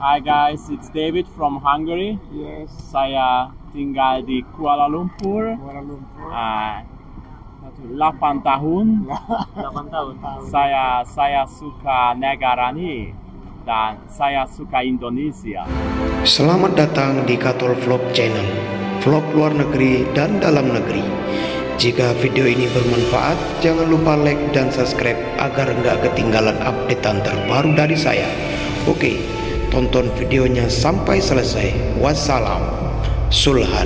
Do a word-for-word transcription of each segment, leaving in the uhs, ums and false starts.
Hi guys, it's David from Hungary. Yes. Saya tinggal di Kuala Lumpur. Kuala Lumpur. Uh, delapan tahun. delapan tahun. Saya saya suka negara ini dan saya suka Indonesia. Selamat datang di Katul Vlog Channel, vlog luar negeri dan dalam negeri. Jika video ini bermanfaat, jangan lupa like dan subscribe agar nggak ketinggalan updatean terbaru dari saya. Oke, tonton videonya sampai selesai. Wassalam, Sulhan.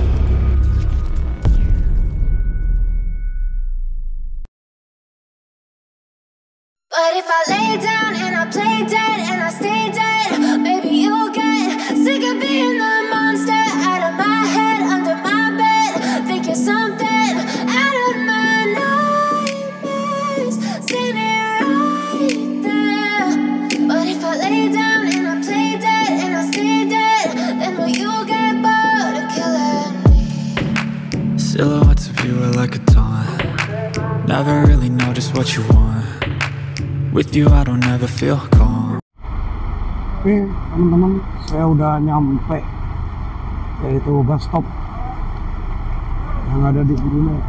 But if I lay down and I play dead and I stay dead, maybe you'll get sick of being the monster out of my head, under my bed. Think you're something out of my nightmares, standing right there. But if I lay down and I play dead and I stay dead, then will you get bored of killing me? Silhouettes of you are like a taunt. Never really know just what you want. With you I don't ever feel calm. Oke teman-teman, saya udah nyampe, yaitu bus stop yang ada di Brunei.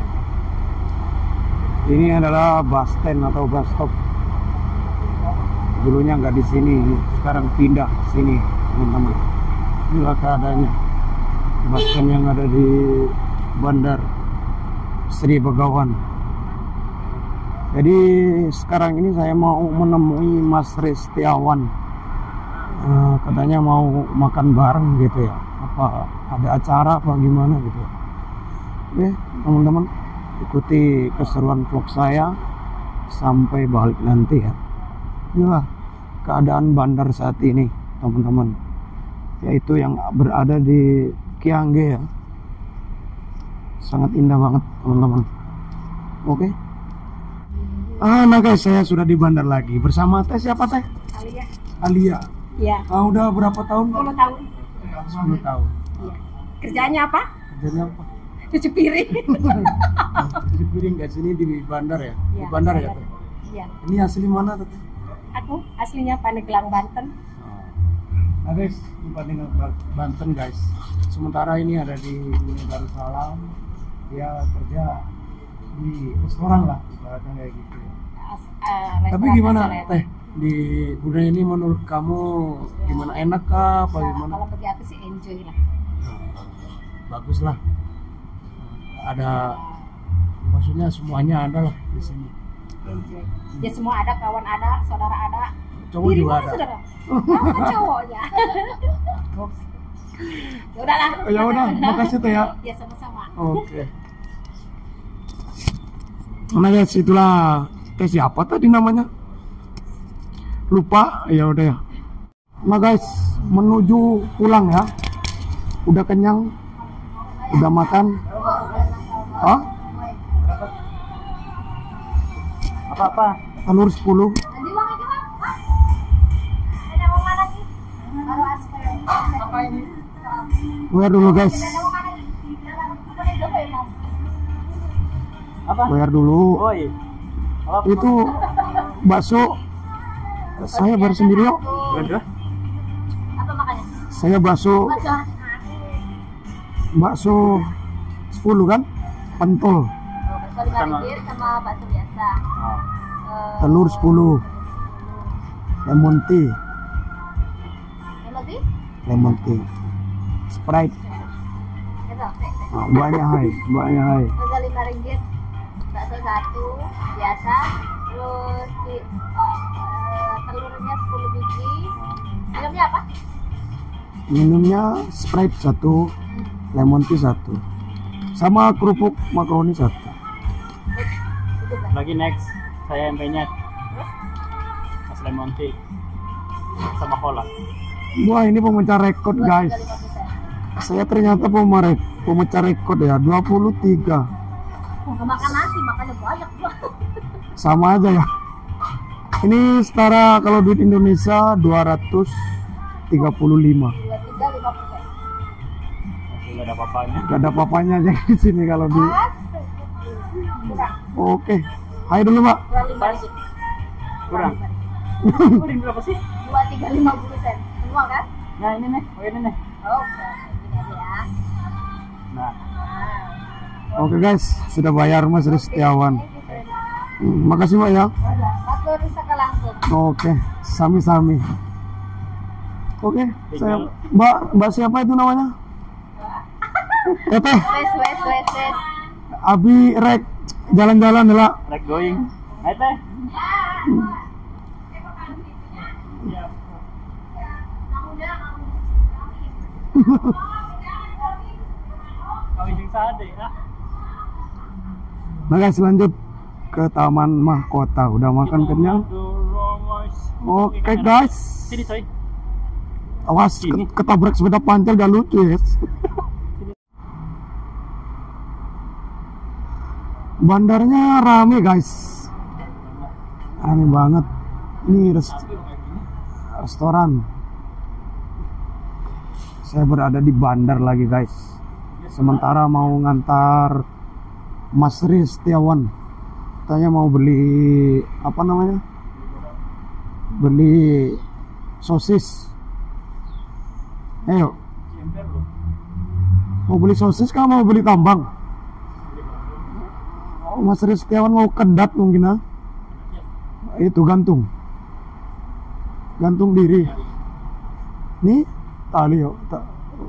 Ini adalah bus stand atau bus stop. Dulunya nggak di sini, sekarang pindah ke sini teman-teman. Inilah keadaannya bus stand yang ada di Bandar Sri Begawan. Jadi sekarang ini saya mau menemui Mas Restiawan. Uh, katanya mau makan bareng gitu ya. Apa ada acara apa gimana gitu. Oke teman-teman, ikuti keseruan vlog saya sampai balik nanti ya. Inilah keadaan bandar saat ini teman-teman, yaitu yang berada di Kiangge ya. Sangat indah banget teman-teman. Oke. Ah, nah guys, saya sudah di bandar lagi bersama teh siapa teh? Alia. Alia. Iya. Ah, udah berapa tahun? sepuluh tahun. sepuluh tahun. Iya. Kerjanya apa? Kerjanya apa? Cuci piring. Cuci piring guys, ini di bandar ya? Iya, Di bandar ya bandar. teh? Iya. Ini asli mana teh? Aku aslinya Pandeglang, Banten. Nah guys, di Pandeglang Banten guys. Sementara ini ada di Darussalam. Dia kerja di restoran lah, ibaratnya kayak gitu ya. As, uh, Tapi gimana teh di Brunei ini menurut kamu gimana, enak kah apa Nah, gimana? kalau bagi aku sih enjoy lah. Bagus lah, ada maksudnya semuanya ada lah di sini. Enjoy. Ya semua ada, kawan ada, saudara ada. Cowok Diri juga mana ada. saudara? Kamu cowoknya. Ya udahlah. Ya udah, makasih teh ya. Ya sama-sama. Oke. Nah guys, itulah teh siapa tadi namanya? Lupa, ya udah ya. Nah guys, menuju pulang ya. Udah kenyang, udah makan. Hah? Apa-apa? Telur sepuluh. Apa ini? Bayar dulu guys. Apa? Bayar dulu. Oi. Itu bakso saya bayar sendiri yuk. Berapa? Apa makannya? Saya bakso Baca. bakso sepuluh kan? Pentol. Bakso lima ringgit sama bakso biasa. Eh, Telur sepuluh. Lemon tea, yang lebih? lemon tea. Sprite. Itu, Nah, banyak hai, banyak hai. bakso lima ringgit, bakso satu biasa, terus di, oh, eh, telurnya sepuluh biji. Minumnya apa? Minumnya Sprite satu, lemon tea satu. Sama kerupuk makaroni satu. Itu berapa? Lagi next, saya yang penyet. Es lemon tea sama cola. Wah, ini pemecah rekor guys. dua puluh tiga lima persen. Saya ternyata pemarek, pemecah rekor ya, dua puluh tiga. Nggak makan nasi, makannya banyak gua. Sama aja ya. Ini setara kalau duit Indonesia dua ratus tiga puluh lima. dua puluh tiga lima persen. Masih nggak ada apa-apanya. Gak ada papanya aja di sini kalau di. Kurang. Oke. Hai dulu, Mbak. Kurang lima ringgit. Kurang. Kurang berapa sih? dua tiga lima puluh sen. Semua kan? Nah ini nih, oh ini nih. Oke, gini aja ya. Nah, Oke guys, sudah bayar Mas Ristiawan. Hmm, makasih Mbak ya. Mas Dori Saka langsung. Oke, sami-sami. Oke, saya Mbak Mbak siapa itu namanya? Teteh, Wes, wes, wes, wes. Abi rek jalan-jalan lah. like going. Ayo teh. Kawin jeung sade ah. Nah guys, lanjut ke taman mahkota. Udah makan kenyang? Oke guys. Sini coy. Awas ke- ketabrak sepeda pancal gak lucu ya. Bandarnya rame guys. Rame banget. Ini res- restoran. Saya berada di bandar lagi guys. Sementara mau ngantar Mas Ristiawan. Katanya mau beli apa namanya? Beli sosis. Ayo. Mau beli sosis kah mau beli tambang? Oh, Mas Ristiawan mau kendat mungkin ah. Itu gantung. Gantung diri. Nih, tali yo. Ta-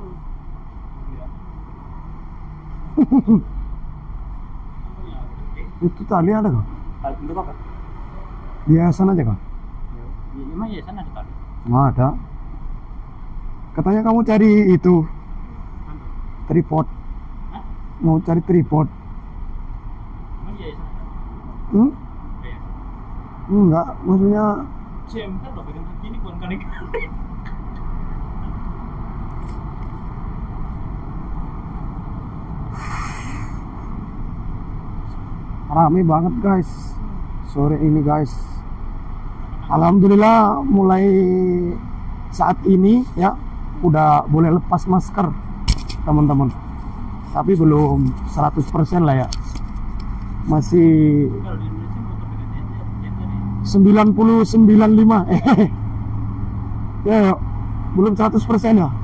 Itu tali ada kah? Tali untuk apa? Biasa aja kah? Ya, emang ya sana ada tali. Nggak ada. Katanya kamu cari itu tripod. Mau cari tripod? Emang ya sana. Hmm? Kayak Enggak, maksudnya jemper loh pegang begini bukan kali. rame banget guys sore ini guys. Alhamdulillah mulai saat ini ya udah boleh lepas masker teman-teman. Tapi belum seratus persen lah ya. Masih Kalau di Indonesia motor pegang jemper nih. sembilan puluh sembilan koma lima. Eh. Ya, ya, belum seratus persen ya.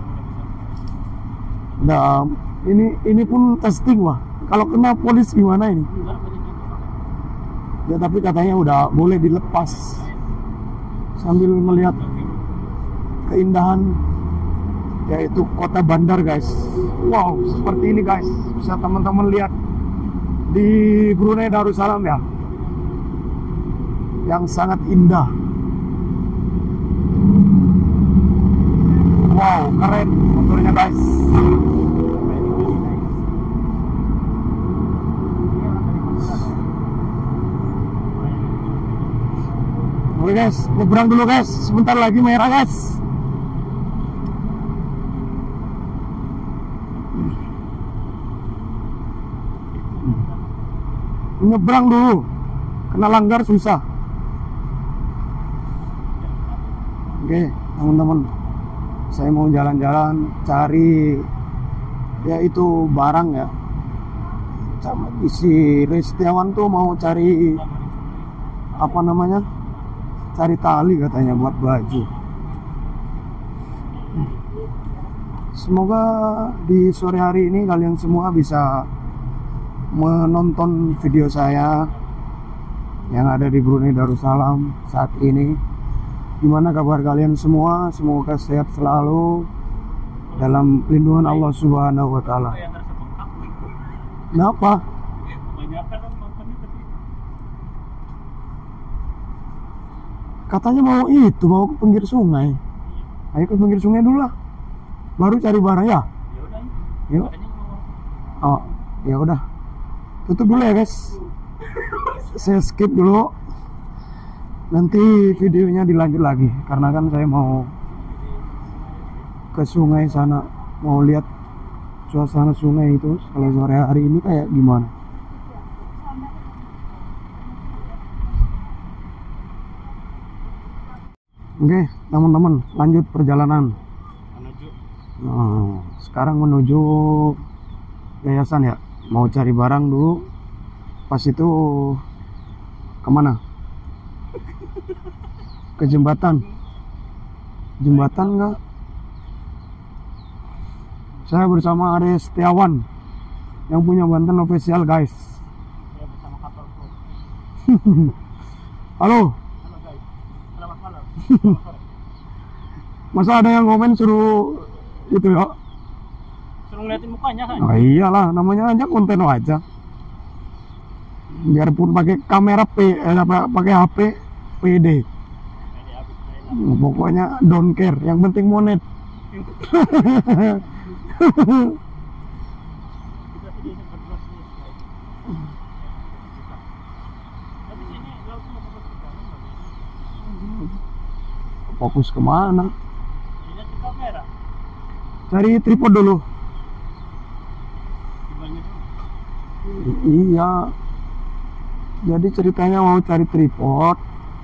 Nah, ini ini pun testing wah. Kalau kena polis gimana ini? Ya tapi katanya udah boleh dilepas. Sambil melihat keindahan yaitu kota bandar guys. Wow, seperti ini guys. Bisa teman-teman lihat di Brunei Darussalam ya. Yang sangat indah. Wow, keren motornya guys. Oke guys, nyebrang dulu guys. Sebentar lagi merah guys. Nyebrang dulu. Kena langgar susah. Oke, teman-teman. Saya mau jalan-jalan cari yaitu barang ya. Sama si Ristiawan tuh mau cari apa namanya? Cari tali katanya buat baju. Semoga di sore hari ini kalian semua bisa menonton video saya yang ada di Brunei Darussalam saat ini. Gimana kabar kalian semua? Semoga sehat selalu dalam lindungan Allah Subhanahu wa taala. Yang tersebengkak. Kenapa? Kebanyakan orang nontonnya tapi Katanya mau itu, mau ke pinggir sungai. Ayo ke pinggir sungai dulu lah. Baru cari barang ya. ya udah. Yuk. Makanya mau Oh, ya udah. Tutup dulu ya, guys. Saya skip dulu. Nanti videonya dilanjut lagi karena kan saya mau ke sungai sana, mau lihat suasana sungai itu kalau sore hari ini kayak gimana. Oke, teman-teman, lanjut perjalanan. menuju Nah, sekarang menuju yayasan ya. Mau cari barang dulu. Pas itu kemana? Ke jembatan. Jembatan enggak? Saya bersama Aris Setiawan yang punya Banten Official, guys. Saya bersama Kapal Pro. Halo. Halo guys, selamat malam. Selamat sore. Masa ada yang komen suruh itu ya? Suruh ngeliatin mukanya kan? Oh iyalah, namanya aja konten aja. Biarpun pakai kamera P, eh, apa, pakai H P P D. Pokoknya don't care, yang penting monet. Fokus kemana? Cari tripod dulu. Iya. Jadi ceritanya mau cari tripod.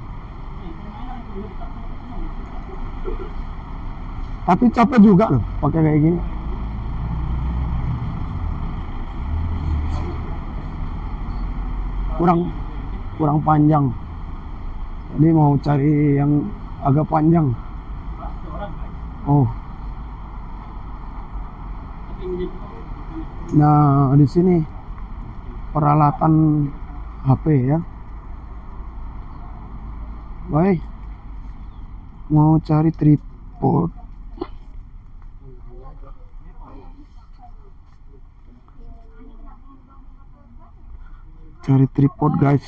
Tapi capek juga loh pakai kayak gini. Kurang kurang panjang. Jadi mau cari yang agak panjang. Oh. Nah, di sini peralatan H P ya. Baik. Mau cari tripod. Cari tripod, guys.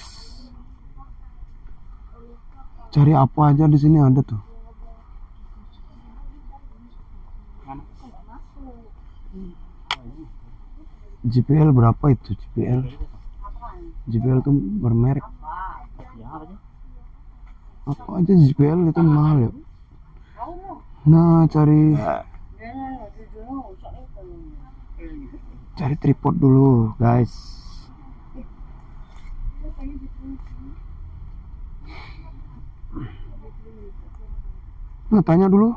Cari apa aja di sini ada tuh. J B L berapa itu? J B L J B L tuh bermerek apa aja. J B L itu mahal ya. Nah, cari cari tripod dulu, guys. Nah, tanya dulu.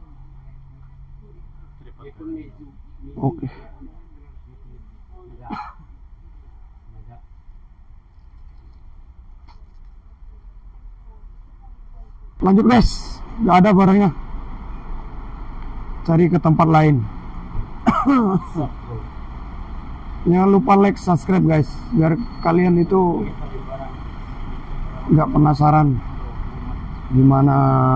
Oke. Lanjut, guys. Gak ada barangnya. Cari ke tempat lain. Jangan lupa like, subscribe, guys, biar kalian itu nggak penasaran gimana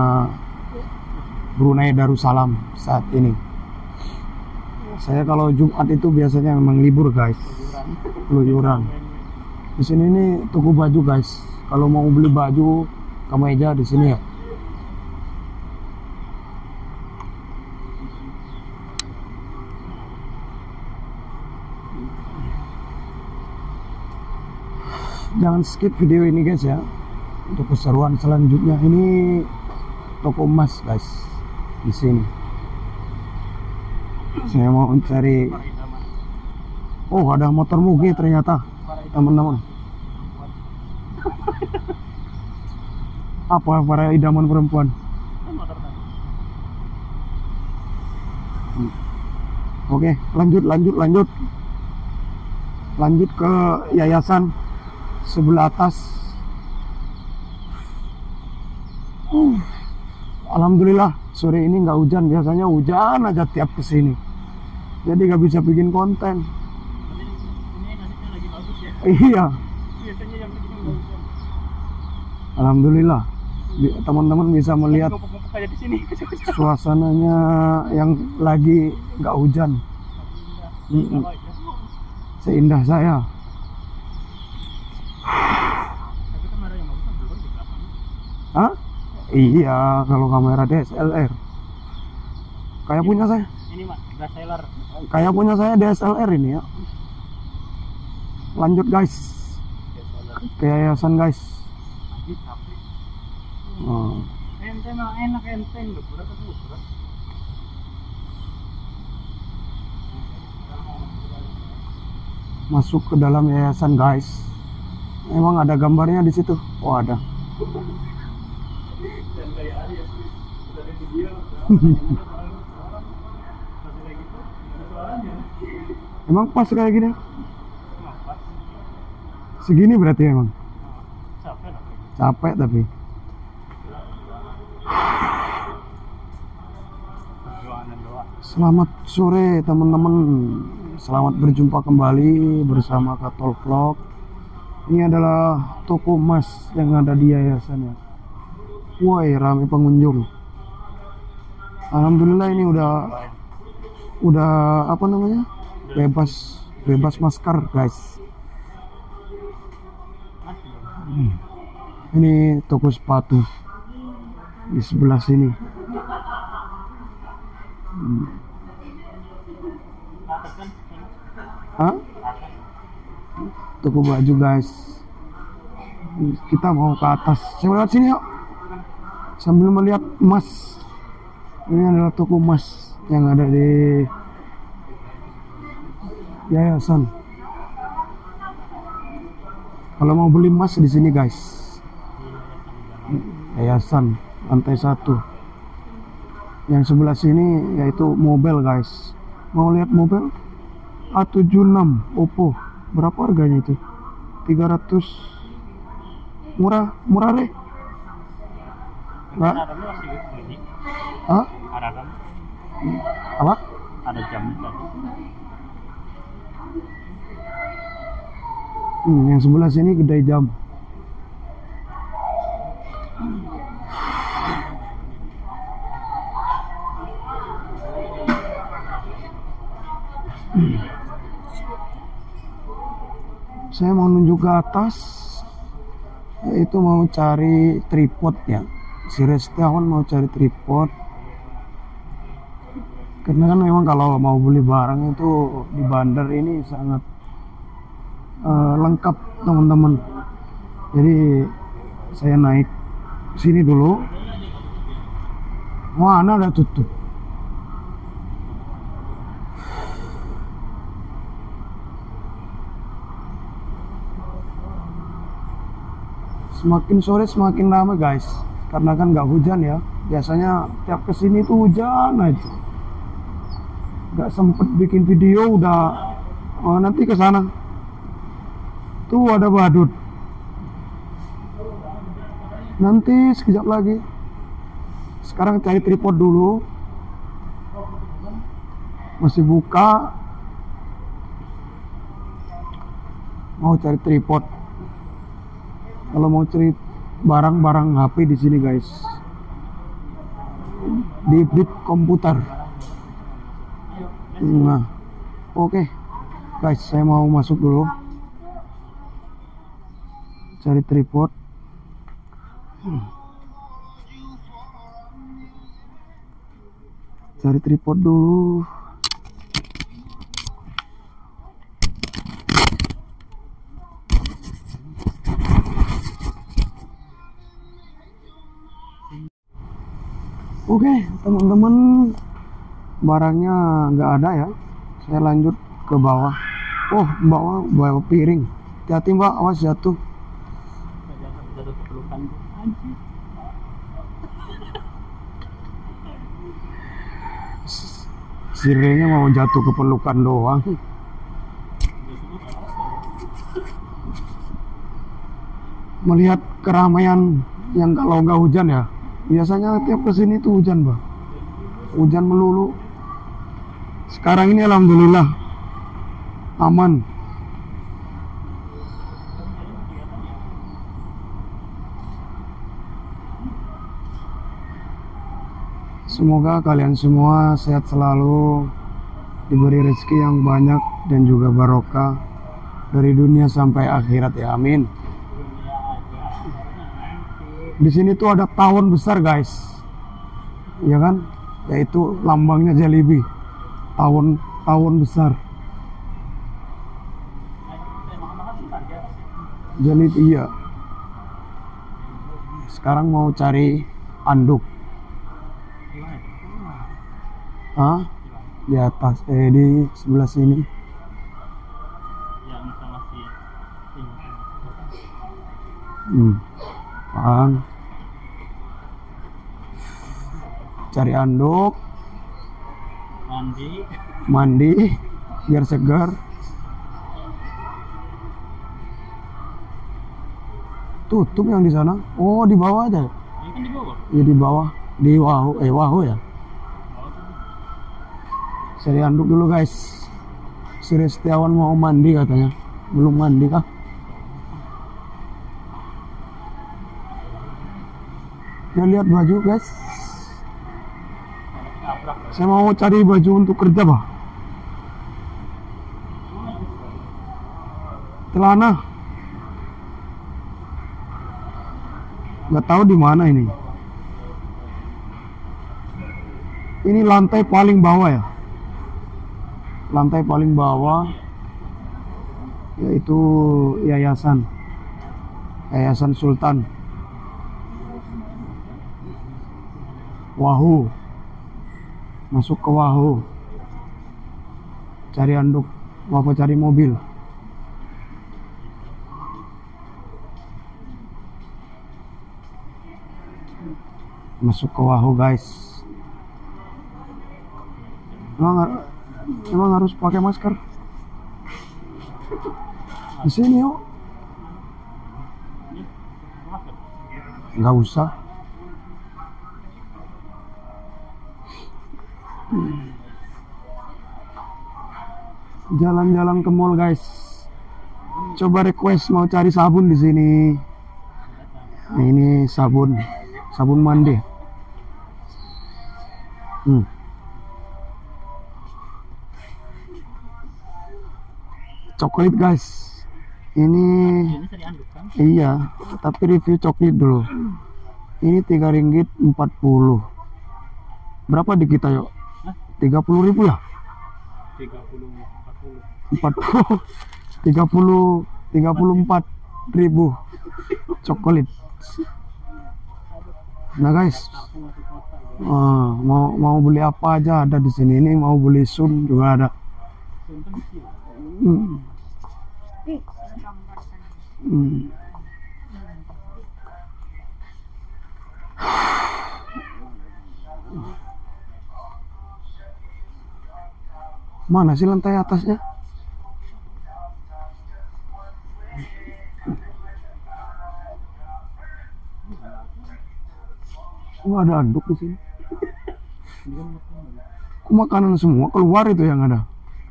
Brunei Darussalam saat ini. Saya kalau Jumat itu biasanya memang libur, guys. Keluyuran. Di sini ini toko baju, guys. Kalau mau beli baju kemeja di sini ya. Jangan skip video ini, guys ya. Untuk keseruan selanjutnya, ini toko emas, guys. Di sini saya mau mencari. Oh, ada motor Mugi ternyata, teman-teman. Apa para idaman perempuan? Oke, lanjut lanjut lanjut lanjut ke yayasan sebelah atas. uh, Alhamdulillah sore ini nggak hujan. Biasanya hujan aja tiap kesini, jadi nggak bisa bikin konten. Iya, alhamdulillah teman-teman bisa melihat suasananya yang lagi nggak hujan. Mm-mm. Seindah saya. Hah? Iya, kalau kamera D S L R. Kayak punya saya. Ini Mak, D S L R. Kayak punya saya D S L R ini ya. Lanjut, guys. Ke yayasan, guys. Oh. Ente mah enak enteng loh, berat tuh berat. Masuk ke dalam yayasan, guys. Emang ada gambarnya di situ. Oh, ada. Emang pas kayak gini? Segini berarti emang? Capek tapi. perjuangan doa. Selamat sore teman-teman. Selamat berjumpa kembali bersama Katol Vlog. Ini adalah toko emas yang ada di yayasan ya. Woi, ramai pengunjung. Alhamdulillah ini udah udah apa namanya? Bebas bebas masker, guys. Hmm. Ini toko sepatu di sebelah sini. Hmm. Hah? Toko baju, guys. Kita mau ke atas. Saya lewat sini yuk. Sambil melihat emas. Ini adalah toko emas yang ada di yayasan. Kalau mau beli emas di sini, guys. Yayasan lantai satu. Yang sebelah sini yaitu mobil, guys. Mau lihat mobil A tujuh enam Oppo. Berapa harganya itu? tiga ratus. Murah, murah deh. Nggak? Hah? Ada kan? Apa? Ada jamnya tadi. Hmm, yang sebelah sini kedai jam. Saya mau nunjuk ke atas, yaitu mau cari tripod ya. Si Restiawan mau cari tripod, karena kan memang kalau mau beli barang itu di bandar ini sangat uh, lengkap teman-teman. Jadi saya naik sini dulu. Mana ada tutup. Semakin sore semakin ramai, guys, karena kan nggak hujan ya. Biasanya tiap kesini tuh hujan aja, nggak sempet bikin video. Udah oh, nanti ke sana tuh ada badut, nanti sekejap lagi. Sekarang cari tripod dulu, masih buka. Mau cari tripod. Kalau mau cari barang-barang H P di sini, guys, di Bit Komputer. Nah, oke, okay. Guys, saya mau masuk dulu cari tripod. Hmm. Cari tripod dulu. Oke, teman-teman, barangnya nggak ada ya. Saya lanjut ke bawah. Oh, bawah bawa piring. Hati-hati, Mbak, awas jatuh. Jatuh pelukan. Sirenya mau jatuh ke pelukan doang. Melihat keramaian yang kalau nggak hujan ya. Biasanya tiap kesini tuh hujan, Bang. Hujan melulu. Sekarang ini alhamdulillah aman. Semoga kalian semua sehat selalu, diberi rezeki yang banyak dan juga barokah dari dunia sampai akhirat ya, amin. Di sini tuh ada tawon besar, guys, ya kan, yaitu lambangnya Jollibee, tawon tawon besar. Jollibee, iya. Sekarang mau cari anduk. Hah? Di atas, eh di sebelah sini. Yang sama si ini. Hmm. Bang. Cari anduk. Mandi. Mandi biar segar. Tutup yang di sana. Oh, di bawah aja. Ini kan di bawah. Iya, di bawah. Di wahu, eh wahu ya. Cari anduk dulu guys. Si Restiawan mau mandi katanya. Belum mandi kah? Dia lihat baju guys. Saya mau cari baju untuk kerja bah. Celana. Nggak tahu di mana ini. Ini lantai paling bawah ya. Lantai paling bawah yaitu yayasan Yayasan Sultan. Wahoo. Masuk ke Wahoo. Cari anduk, apa cari mobil. Masuk ke Wahoo guys. Emang, emang harus pakai masker? Di sini yuk. Nggak usah. Jalan-jalan ke mall guys. Coba request mau cari sabun di sini. Nah, ini sabun, sabun mandi. Hmm. Coklat guys. Ini iya, tapi review coklat dulu. Ini tiga ringgit empat puluh. Berapa di kita yuk? tiga puluh ribu ya? tiga puluh, empat puluh. empat puluh, tiga puluh, tiga puluh empat ribu coklat. Nah guys, ah, mau mau beli apa aja ada di sini. Ini mau beli sun juga ada. Hmm. Hmm. Mana sih lantai atasnya? Oh, ada anduk di sini. Kok makanan semua keluar itu yang ada?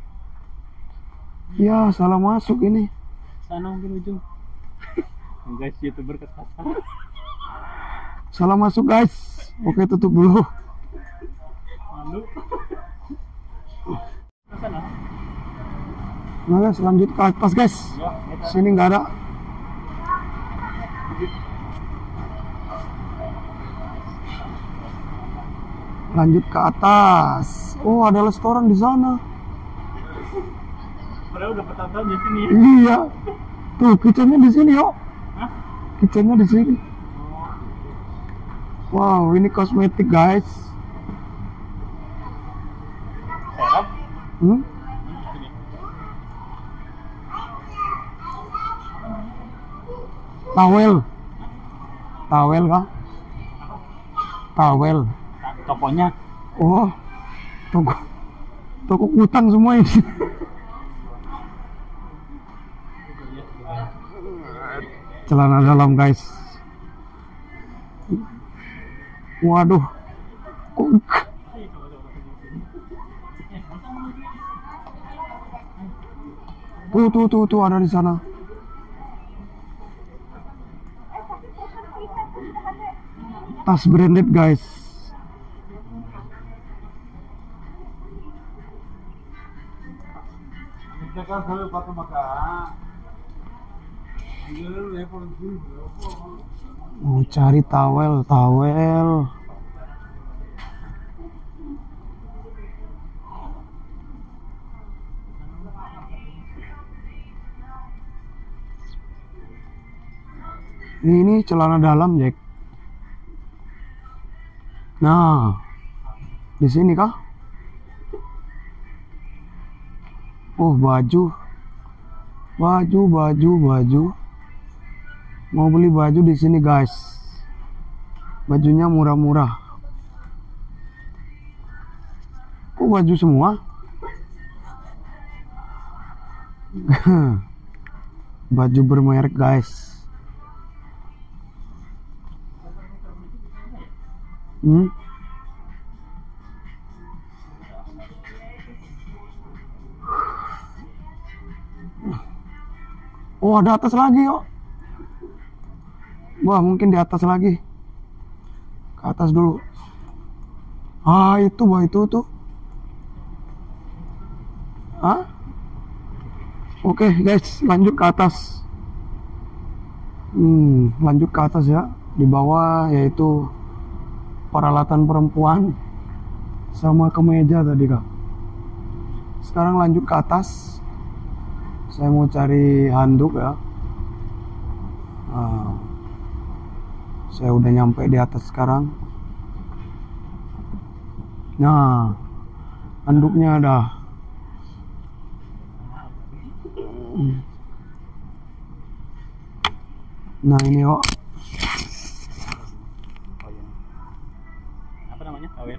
Ya, salah masuk ini. Sana mungkin ujung. Guys, YouTuber kesasar. Salah masuk guys. Oke, tutup dulu. Malu. Sana. Nah guys, lanjut ke atas guys. Sini nggak ada. Lanjut ke atas. Oh, ada restoran di sana. Padahal udah bertahun-tahun di sini. Iya. Tuh, kitchennya di sini yuk. Hah? Kitchennya di sini. Wow, ini kosmetik guys. Serap. Hmm? Towel. Towel kah? Towel. Tokonya. Oh, toko toko kutang semua ini. Celana dalam guys. Waduh. Kok Tuh, tuh, tuh, tuh ada di sana. Tas branded guys. Mau cari towel, towel. Ini celana dalam, Jack. Nah, di sini kah? Oh, baju. Baju, baju, baju. Mau beli baju di sini, guys. Bajunya murah-murah. Kok baju semua? Baju bermerek, guys. Hmm? Oh, ada atas lagi yuk. Wah, mungkin di atas lagi. Ke atas dulu. Ah, itu, wah itu tuh. Ah? Oke, guys, lanjut ke atas. Hmm, lanjut ke atas ya. Di bawah yaitu peralatan perempuan sama kemeja tadi, Kak. Sekarang lanjut ke atas. Saya mau cari handuk ya. Nah, saya udah nyampe di atas sekarang. Nah, handuknya ada. Nah, ini kok. Apa namanya? Awer.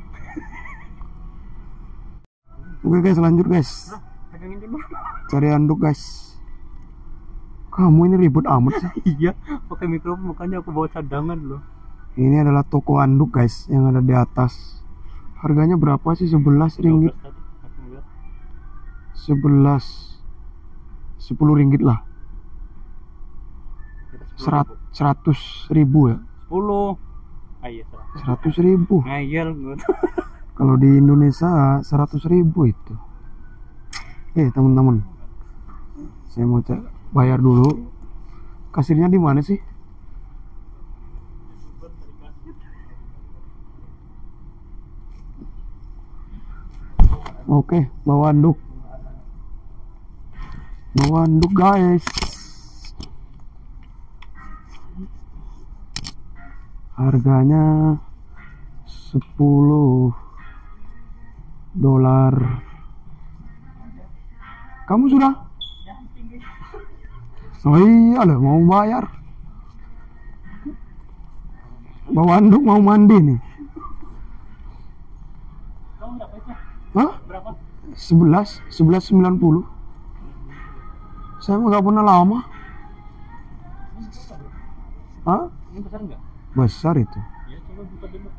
Oke guys, lanjut guys. Pegangin dulu. Cari handuk guys. Kamu ini ribut amat sih. Iya, pakai mikrofon makanya aku bawa cadangan loh. Ini adalah toko handuk guys yang ada di atas. Harganya berapa sih? sebelas ringgit. sebelas sepuluh ringgit lah. Serat, seratus ribu ya. sepuluh. Ah iya, seratus ribu. Ngayal. Kalau di Indonesia seratus ribu itu. Eh teman-teman, saya mau cek, bayar dulu. Kasirnya di mana sih? Oke, bawa handuk. Bawa handuk guys. Harganya sepuluh dolar. Kamu sudah? Oh iya loh, mau bayar. Bawa handuk mau mandi nih. Hah? Berapa? sebelas, sebelas sembilan puluh. Saya nggak pernah lama. Hah? Ini besar nggak? Besar itu. Ya coba buka dulu.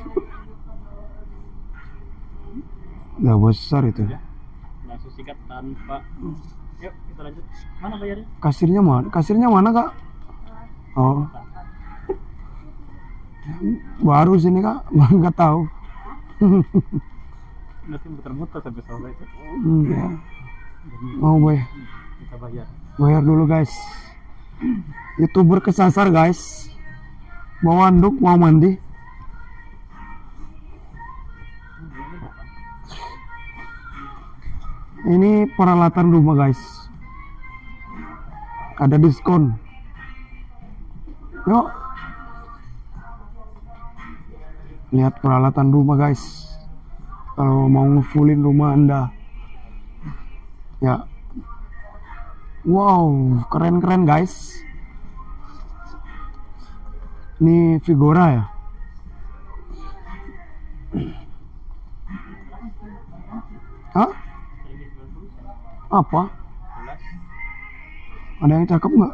Nggak besar itu. Ya. Langsung sikat tanpa. Yuk kita lanjut. Mana bayarnya? Kasirnya mana? Kasirnya mana kak? Oh, baru sini kak, nggak tahu. Nanti muter-muter sampai sore itu. Hmm, ya. Mau bayar? Kita bayar. Bayar dulu guys. YouTuber kesasar guys. Bawa handuk mau mandi. Ini peralatan rumah guys. Ada diskon. Yuk. Lihat peralatan rumah guys. Kalau mau ngefullin rumah Anda. Ya. Wow, keren-keren guys. Ini Figora ya. Hah? Apa? Ada yang cakep nggak?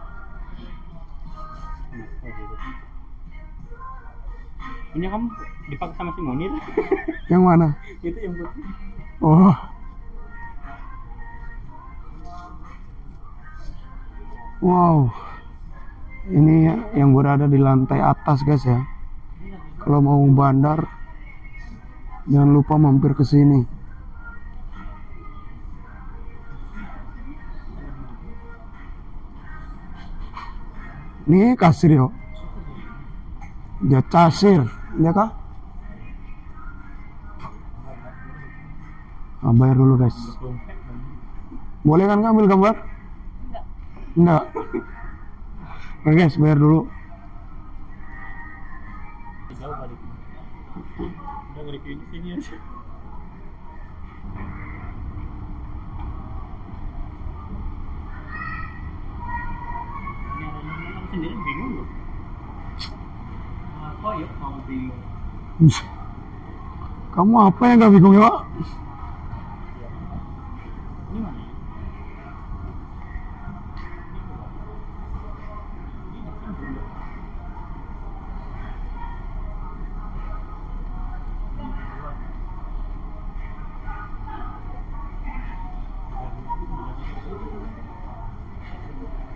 Ini kamu dipakai sama si Munir. Yang mana? Itu yang putih. Oh. Wow. Ini yang berada di lantai atas guys ya. Kalau mau bandar jangan lupa mampir ke sini. Ini kasir yo. Dia kasir, ya kah? Nah, bayar dulu guys. Boleh kan ngambil gambar? Enggak. Oke guys, bayar dulu. Jauh balik. Udah balik ke sini aja. Ini orang sendiri bingung loh. Apa ya mau bingung? Kamu apa yang gak bingung ya? Ini mana ya?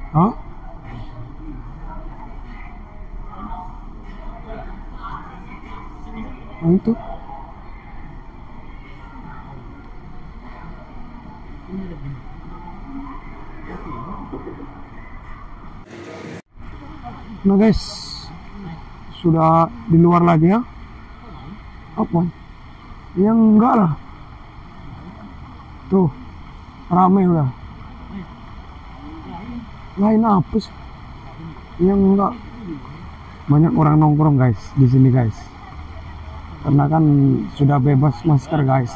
Hah? Nah, itu. Nah guys, sudah di luar lagi ya. Apa? Yang enggak lah. Tuh, rame udah. Lain apa sih? Yang enggak. Banyak orang nongkrong guys di sini guys. Karena kan sudah bebas masker guys.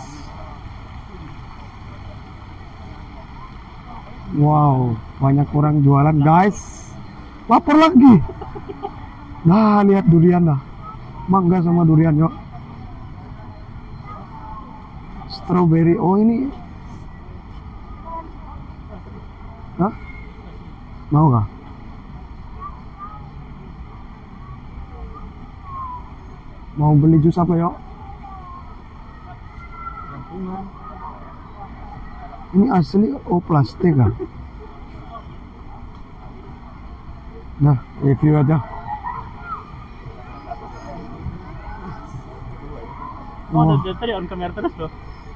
Wow, banyak orang jualan guys. Lapar lagi. Nah, lihat durian dah. Mangga sama durian yuk. Strawberry. Oh ini. Hah? Mau gak? Mau beli jus apa yuk? Ini asli oh plastik kan? Nah, review aja. Oh, oh. Tadi on kamera terus loh.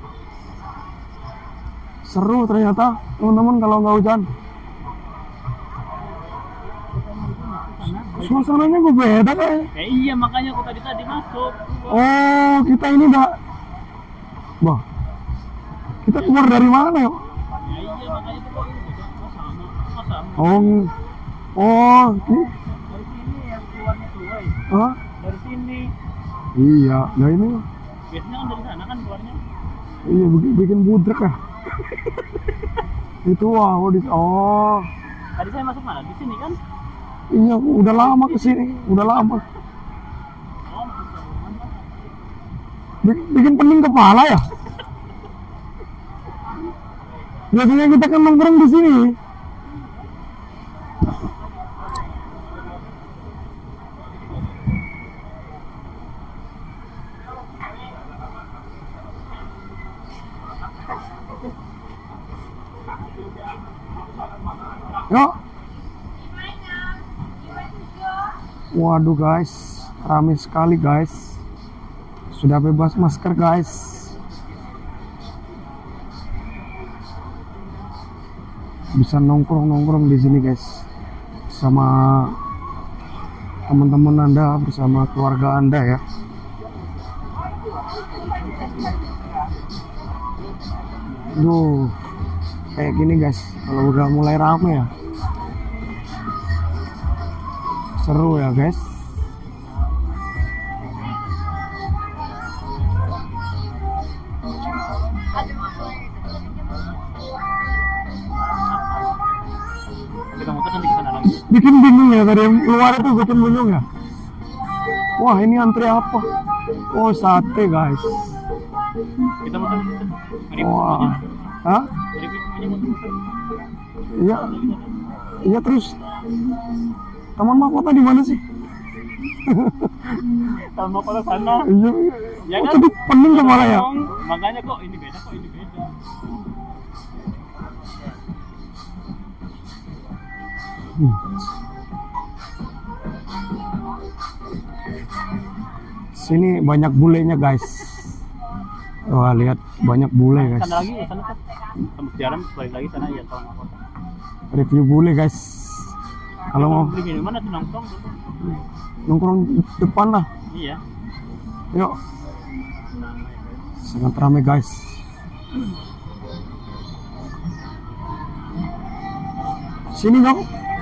Seru ternyata teman-teman kalau nggak hujan. Suasananya gue beda kayaknya. Eh, iya makanya aku tadi tadi masuk. Oh, kita ini udah. Bah, kita keluar dari mana yuk? Ya iya makanya itu kok oh, sama. Oh, sama. Oh, oh, ini. Dari sini yang keluarnya keluar. Hah? Dari sini. Iya, nah ini. Biasanya kan dari sana kan keluarnya. Iya, bikin, bikin budrek ya. Itu wah, oh, di, oh. Tadi saya masuk mana? Di sini kan? Iya, udah lama kesini, udah lama. Bik- Bikin pening kepala ya. Biasanya kita kan nongkrong di sini. Yuk. Waduh guys, ramai sekali guys. Sudah bebas masker guys. Bisa nongkrong-nongkrong di sini guys. Sama teman-teman Anda, bersama keluarga Anda ya. Duh, kayak gini guys, kalau udah mulai rame ya. Seru ya guys. Kita muter nanti ke sana lagi. Bikin bingung ya tadi yang luar itu, bikin bingung ya. Wah, ini antri apa? Oh, sate guys. Kita muter muter. Wah. Hah? Iya. Iya terus. Taman Mahkota di mana sih? Taman Mahkota sana. Iya. Ya Oh, kan? tadi pening kepala ya. Makanya kok ini beda, kok ini beda. Hmm. Sini banyak bulenya guys. Wah, lihat banyak bule guys. Sana lagi, sana tuh. Tembus jalan balik lagi sana ya Taman Mahkota. Review bule guys. Kalau mau beli minuman atau nongkrong dulu. nongkrong depan lah. Iya. Yuk. Sangat ramai guys. Sini dong.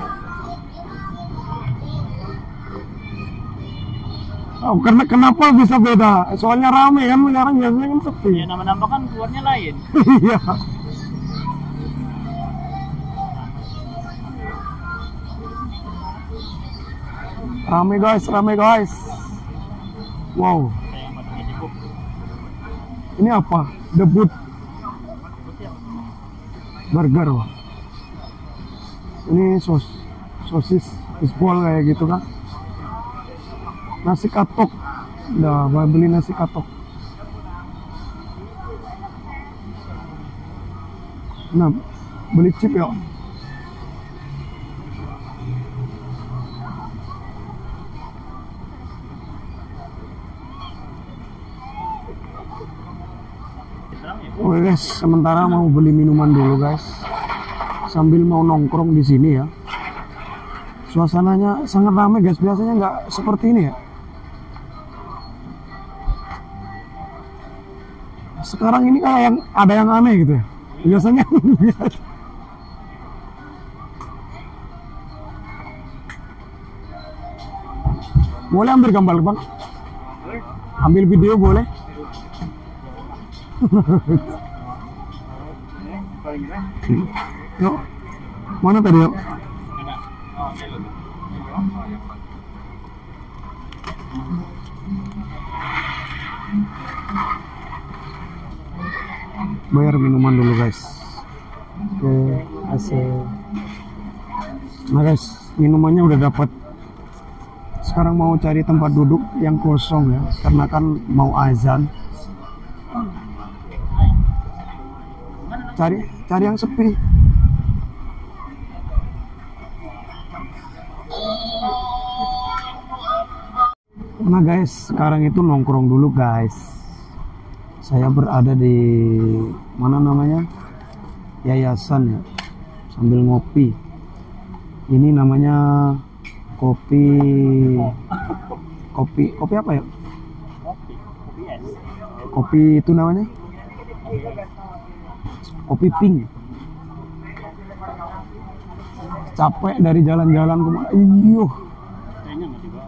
Oh, karena kenapa bisa beda? Soalnya ramai kan, sekarang biasanya kan sepi. Ya nama-nama kan keluarnya lain. Iya. Rame guys, rame guys. Wow. Kayak matanya cukup. Ini apa? Debut burger. Wah. Ini sos, sosis, fishball kayak gitu kan. Nasi katok. Udah, mau beli nasi katok. Nah, beli chip ya. Oke guys, sementara mau beli minuman dulu guys, sambil mau nongkrong di sini ya. Suasananya sangat ramai guys, biasanya nggak seperti ini ya. Sekarang ini kayak yang ada yang aneh gitu ya. Biasanya boleh ambil gambar bang? Ambil video boleh? Yuk, mana tadi yuk? Bayar minuman dulu guys. Oke, asik. Nah guys, minumannya udah dapat. Sekarang mau cari tempat duduk yang kosong ya, karena kan mau azan. Cari, cari yang sepi. Nah guys, sekarang itu nongkrong dulu guys. Saya berada di mana namanya, yayasan ya, sambil ngopi. Ini namanya kopi, kopi, kopi apa ya? Kopi, kopi es. Kopi itu namanya? Kopi pink. Capek dari jalan-jalan kemana? Iyuh. Kayaknya nggak dibawa.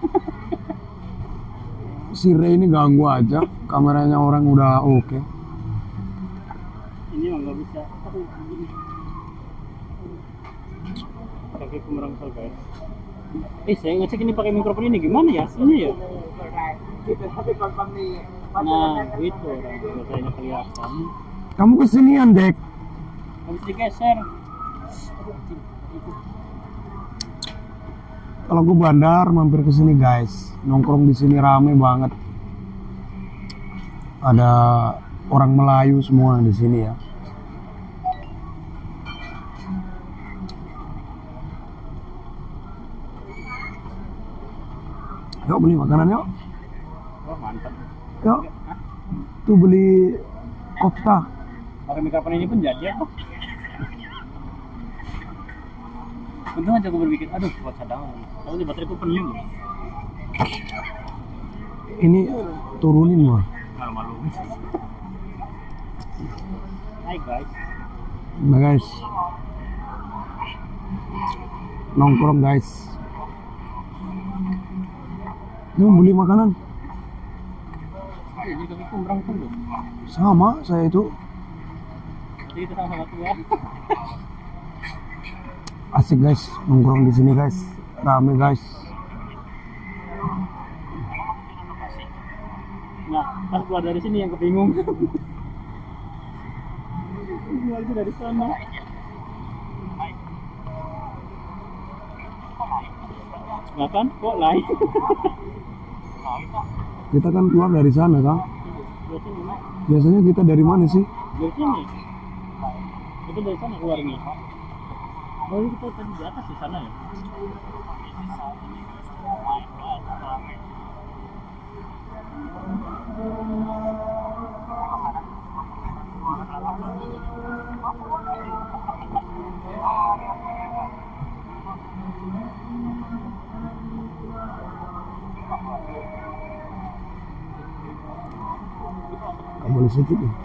Si Ray ini ganggu aja, kameranya orang udah oke. Okay. Ini mah nggak bisa. Aduh, gini. Pakai pemerangsal guys. Eh, saya ngecek ini pakai mikrofon ini gimana ya aslinya ya? Nah, itu orang biasanya kelihatan. Kamu kesinian, Dek. Harus digeser. Kalau gue bandar mampir ke sini guys, nongkrong di sini rame banget. Ada orang Melayu semua di sini ya. Yuk beli makanan yuk. Oh, mantap. Yuk. Tuh beli kofta. Pakai mikrofon ini pun jadi apa? Untung aja gue berpikir, aduh buat cadangan. Kalau di baterai gue penuh. Ini turunin gua. Malu-malu. Hai guys. Nah guys, nongkrong guys. Yuk beli makanan. Ini kaki kumbrang pun tuh. Sama saya itu. Jadi kita sama satu ya. Asik guys, nongkrong di sini guys, rame guys. Nah, pas keluar dari sini yang kebingung. Keluar dari sana. Nah kan, kok lain? Kita kan keluar dari sana kan? Biasanya kita dari mana sih? Dari sini. Itu dari sana keluarnya. Oh, kita tadi di atas di sana ya? Gak boleh sedikit ya?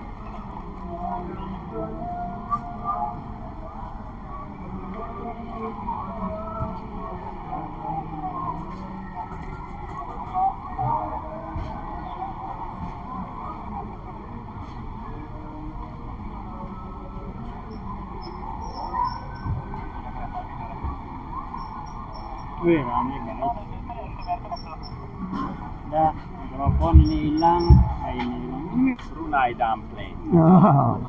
Wih, rame guys. Dah, mikrofon ini hilang, nah ini hilang. Ini Brunei dumpling. Oh.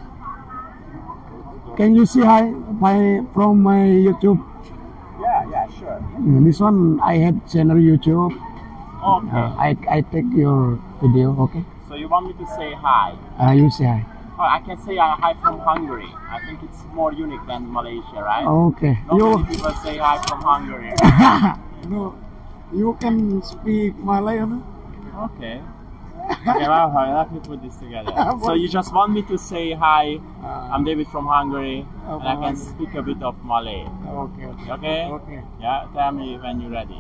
Can you say hi my, from my YouTube? Yeah, yeah, sure. This one I had channel YouTube. Okay. Uh, I I take your video, okay? So you want me to say hi? Uh, you say hi. Oh, I can say uh, hi from Hungary. I think it's more unique than Malaysia, right? Okay. Not You many people say hi from Hungary. no, you can speak Malay, no? Okay. Okay, well, let me put this together. So you just want me to say hi, Uh, I'm David from Hungary, Oh, and I can Hungary. speak a bit of Malay. okay, okay. Okay? Okay. Yeah, tell me when you're ready.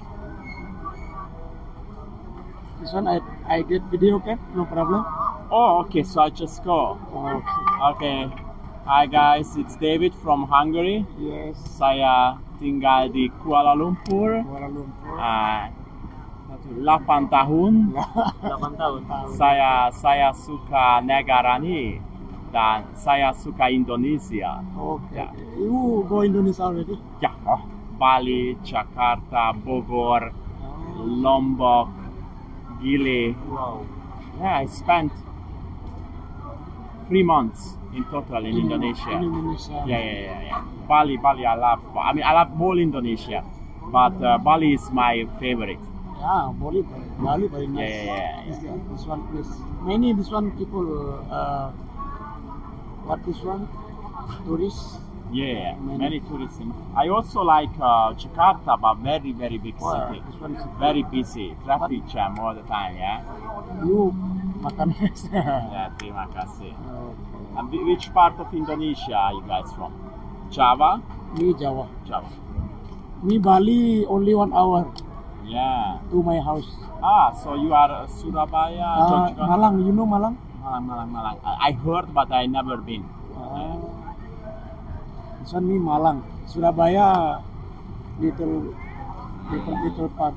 This one I I get video can, no problem. Oh, okay, so I just go. Okay. Okay. Hi guys, it's David from Hungary. Yes. Saya tinggal di Kuala Lumpur. Kuala Lumpur. Ah, delapan tahun. delapan tahun. Saya saya suka negara ini dan saya suka Indonesia. Okay. Yeah. okay. You go Indonesia already? Ya, oh, Bali, Jakarta, Bogor, Lombok, Gili. Wow. Yeah, I spent three months in total in Indonesia. In Indonesia. Yeah, yeah, yeah, yeah. Bali, Bali, I love. I mean, I love whole Indonesia, but uh, Bali is my favorite. Yeah, Bali, Bali very nice. Yeah, yeah, yeah, This, uh, this one place. Many this one people. Uh, what this one? Tourists. Yeah, Many. many tourists. In. I also like uh, Jakarta, but very, very big Wow, city. this one is Very busy, traffic jam all the time. Yeah. You makan fest. Yeah, terima kasih. Okay. And whi- which part of Indonesia are you guys from? Java? Me Jawa. Java. Me Bali only one hour Yeah. to my house. Ah, so you are uh, Surabaya, Uh, Jogjakarta? Malang, you know Malang? Malang, Malang, Malang. I I heard, but I never been. Uh, this one me Malang. Surabaya, little, little, little part.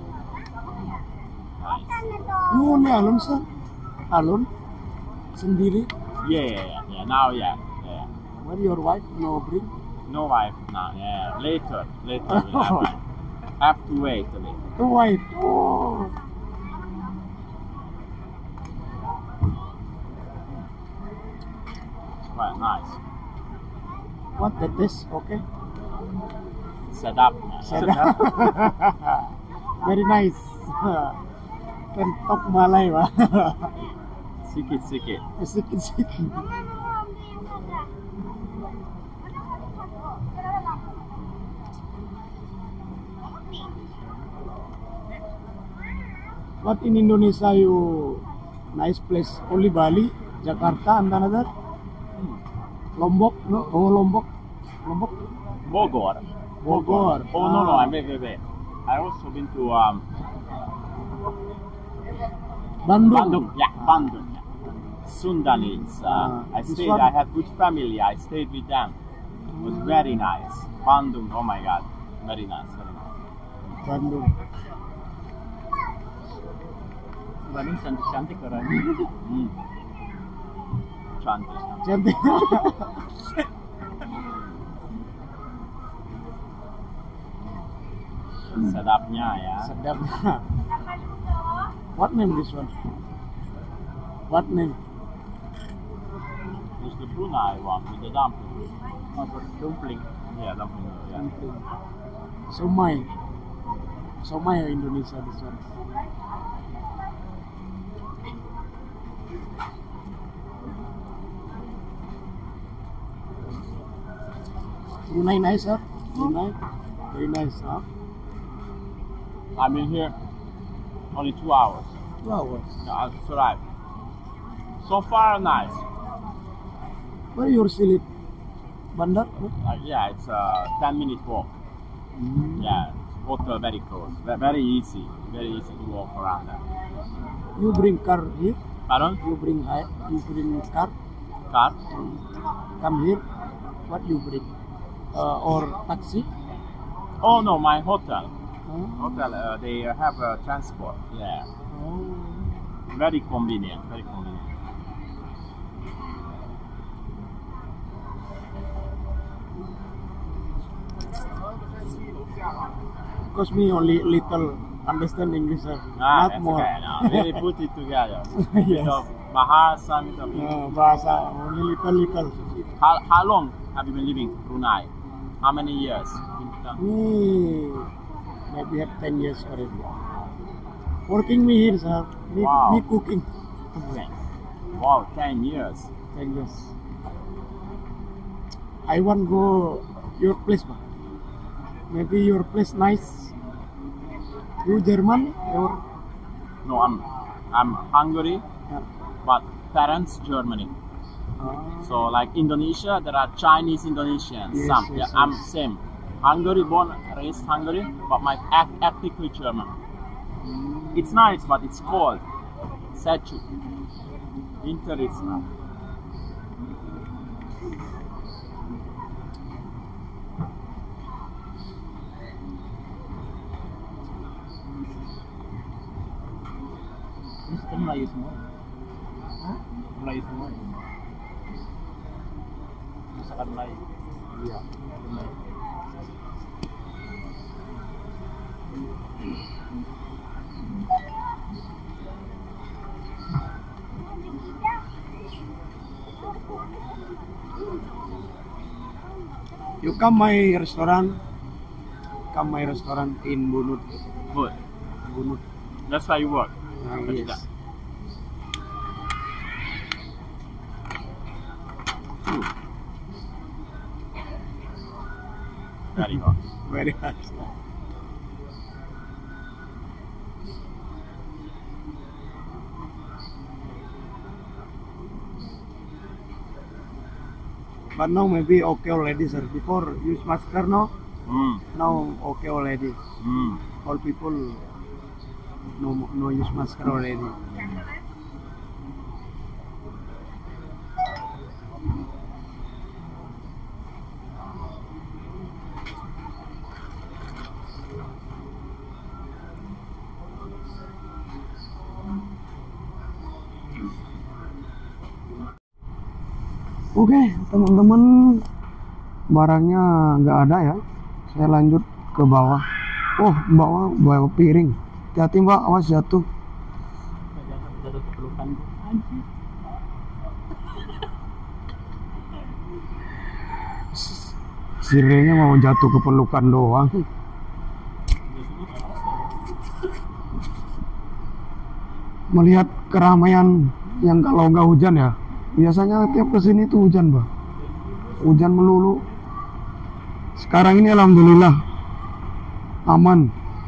Nice. You only alone, sir? Alone? Sendiri? Yeah, yeah, yeah, yeah. Now, yeah, yeah. Where your wife? No bring? No wife now. Yeah, later, later. We'll have, one. have to wait a bit. No wife. Oh. Quite nice. What the taste? Okay. Set up. Sedap. Very nice. Can talk Malay, ba? Sikit, sikit. Sikit-sikit. What in Indonesia you nice place? Only Bali, Jakarta, and another? Lombok? No, oh Lombok. Lombok? Bogor. Bogor. Oh no, no. Ah. I wait, wait, wait. I also been to um, Bandung. Bandung. Yeah, Bandung. Yeah. Sundanese. Uh, Ah, I this stayed. one- I had good family. I stayed with them. It was very nice. Bandung. Oh my God, very nice. Very nice. Bandung. Bandung cantik-cantik orangnya. Hmm. Cantik. Cantik. Sedapnya ya. Sedap. What name this one? What name? There's the Brunei one with the dumpling. Dumpling. Yeah, dumpling. Yeah. Somai. Somai Indonesia this one. Brunei nice, sir. Brunei. Very nice, huh? I'm in here only two hours. Two hours. Yeah, I just arrived. So far, nice. Where you still it? Bandar? Uh, yeah, it's a ten minute walk. Mm. Yeah, hotel very close. Ve- Very easy. Very easy to walk around there. You bring car here? Pardon? You bring hi- you bring car? Car? Come here. What you bring? Uh, or taxi? Oh no, my hotel. Huh? Hotel, uh, they have uh, transport. Yeah, Oh. very convenient. Very convenient. Because me only little understand English, sir. Ah, Not that's more. okay. No, really put it together. Yes. So, Bahasa, bit of English. Uh, bahasa only little little. How, how long have you been living in Brunei? How many years? Me maybe have ten years already. Working me here, sir. Me, Wow. me cooking. Wow, ten years. Ten years. I want go your place, ba? Maybe your place nice. You German or No, I'm I'm Hungary, Yeah. but parents Germany. Ah. So like Indonesia, there are Chinese Indonesians. Yes, some. yes, yeah, I'm yes. same. Hungary, born, raised Hungary, but my eth- ethnically German. It's nice, but it's cold. Selçuk. Winter is not. Ini sistem Melayu semua. Melayu semua. Masakan Melayu. Iya. Melayu. You come my restaurant, come my restaurant in Bunut. Good. Bunut. That's how you work. Ah, That's yes. that. Very hot. Very hot. But now maybe okay already, sir. Before use masker, no? Mm. Now okay already. Mm. All people no no use masker already. Oke, teman-teman, barangnya nggak ada ya. Saya lanjut ke bawah. Oh, bawah bawa piring. Hati-hati mbak, awas jatuh. Jatuh ke pelukan. Anjir. Sirenya mau jatuh ke pelukan doang. Melihat keramaian yang kalau nggak hujan ya, biasanya tiap kesini tuh hujan, Mbak. Hujan melulu. Sekarang ini alhamdulillah aman.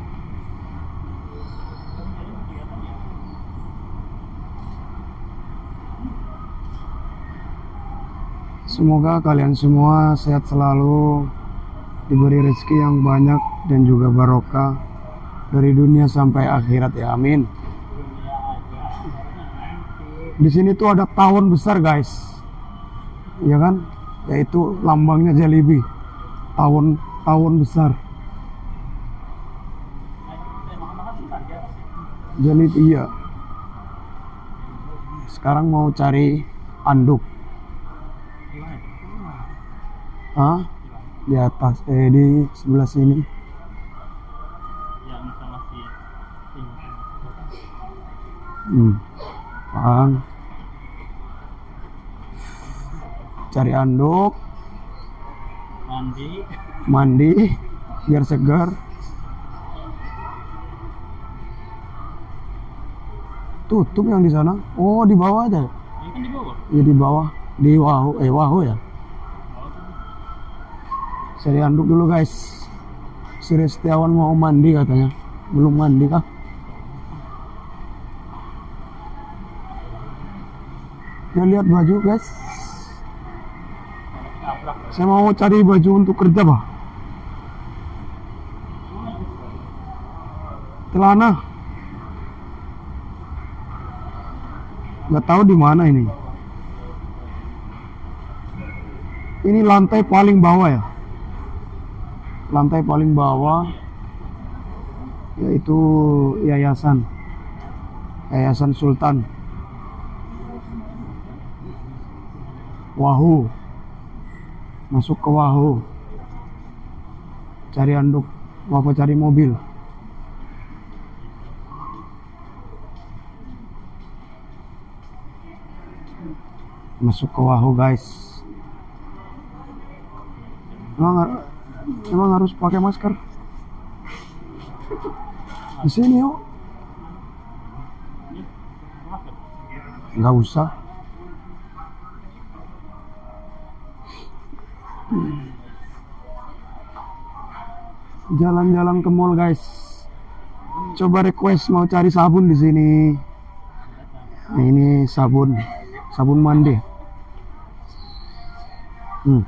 Semoga kalian semua sehat selalu, diberi rezeki yang banyak dan juga barokah dari dunia sampai akhirat ya, amin. Di sini tuh ada tawon besar guys, ya kan? Yaitu lambangnya Jollibee, tawon tawon besar. Jollibee iya. Sekarang mau cari anduk. Hah? Di atas, eh di sebelah sini. Yang sama si Hmm. Bang. Cari anduk, mandi. mandi biar segar. Tutup yang di sana. Oh, di bawah aja. Ini kan di bawah. Ya di bawah, di Wahu, eh Wahu ya. Cari anduk dulu guys. Si Restiawan mau mandi katanya. Belum mandi kah? Ya lihat baju guys. Saya mau cari baju untuk kerja, Pak. Celana. Nggak tahu di mana ini. Ini lantai paling bawah ya. Lantai paling bawah yaitu yayasan Yayasan Sultan Wahu. Masuk ke Wahu, cari anduk, mau apa cari mobil. Masuk ke Wahu guys. Emang, emang harus pakai masker di sini yuk? Nggak usah. Jalan-jalan ke mall guys. Coba request mau cari sabun di sini. Nah, ini sabun, sabun mandi. Hmm.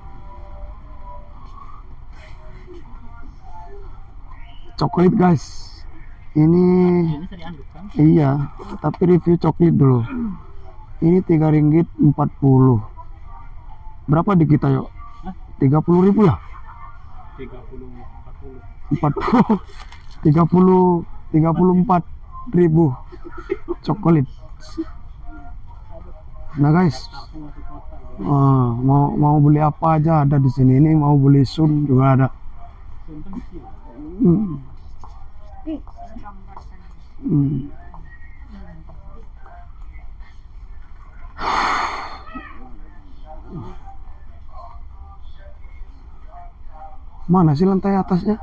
Coklat guys. Ini Ini tadi anduk kan? iya, tapi review coklat dulu. Ini tiga ringgit empat puluh. Berapa di kita yuk? Hah? tiga puluh ribu lah. tiga puluh, empat puluh. empat puluh, tiga puluh, tiga puluh empat ribu coklat. Nah guys, ah, mau mau beli apa aja ada di sini. Ini mau beli sun juga ada. Hmm. Hmm. Mana sih lantai atasnya?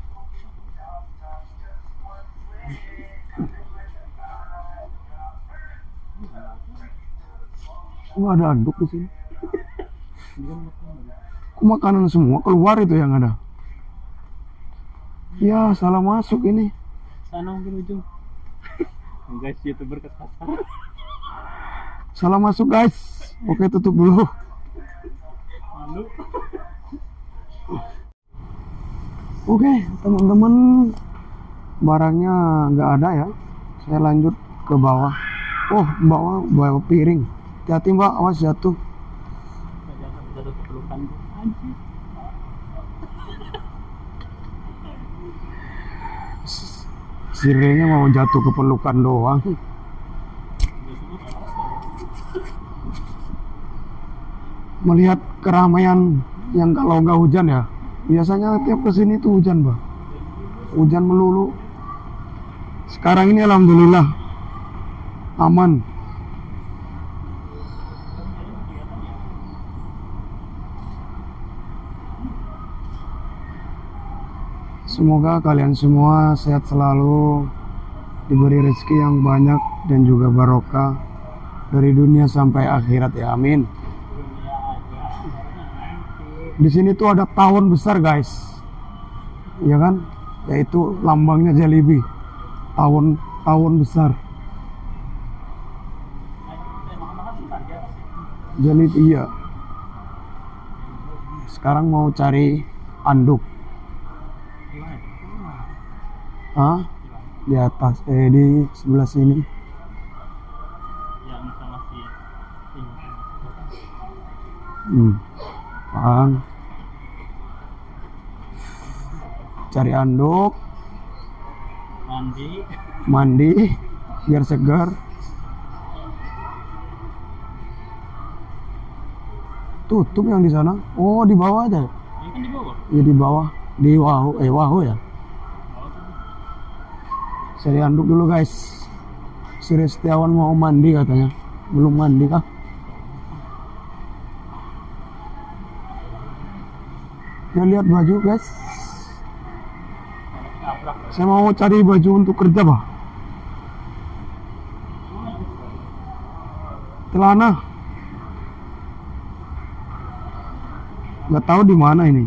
Oh, ada anduk di sini. Kok makanan semua keluar itu yang ada? Ya, salah masuk ini. Sana mungkin ujung. Guys, YouTuber kesasar. Salah masuk guys. Oke, tutup dulu. Malu. Oke, teman-teman, barangnya nggak ada ya. Saya lanjut ke bawah. Oh, bawah bawa piring. Hati-hati mbak, awas jatuh. Jangan jatuh ke pelukan. Anjir. Sirenya mau jatuh ke pelukan doang. Melihat keramaian yang kalau nggak hujan ya, biasanya tiap kesini tuh hujan bah, hujan melulu. Sekarang ini alhamdulillah aman. Semoga kalian semua sehat selalu, diberi rezeki yang banyak dan juga barokah dari dunia sampai akhirat ya, amin. Di sini tuh ada tawon besar guys, ya kan? Yaitu lambangnya Jollibee, tawon tawon besar. Jollibee iya. Sekarang mau cari anduk. Hah? Di atas, eh di sebelah sini. Yang sama si Hmm. Bang. Cari anduk, mandi. mandi biar segar. Tutup yang di sana. Oh, di bawah aja. Ini kan di bawah. Ya di bawah, di wahu, eh wahu ya. Cari anduk dulu guys. Si Restiawan mau mandi katanya. Belum mandi kah? Ya lihat baju guys. Saya mau cari baju untuk kerja bah. Celana. Nggak tahu di mana ini.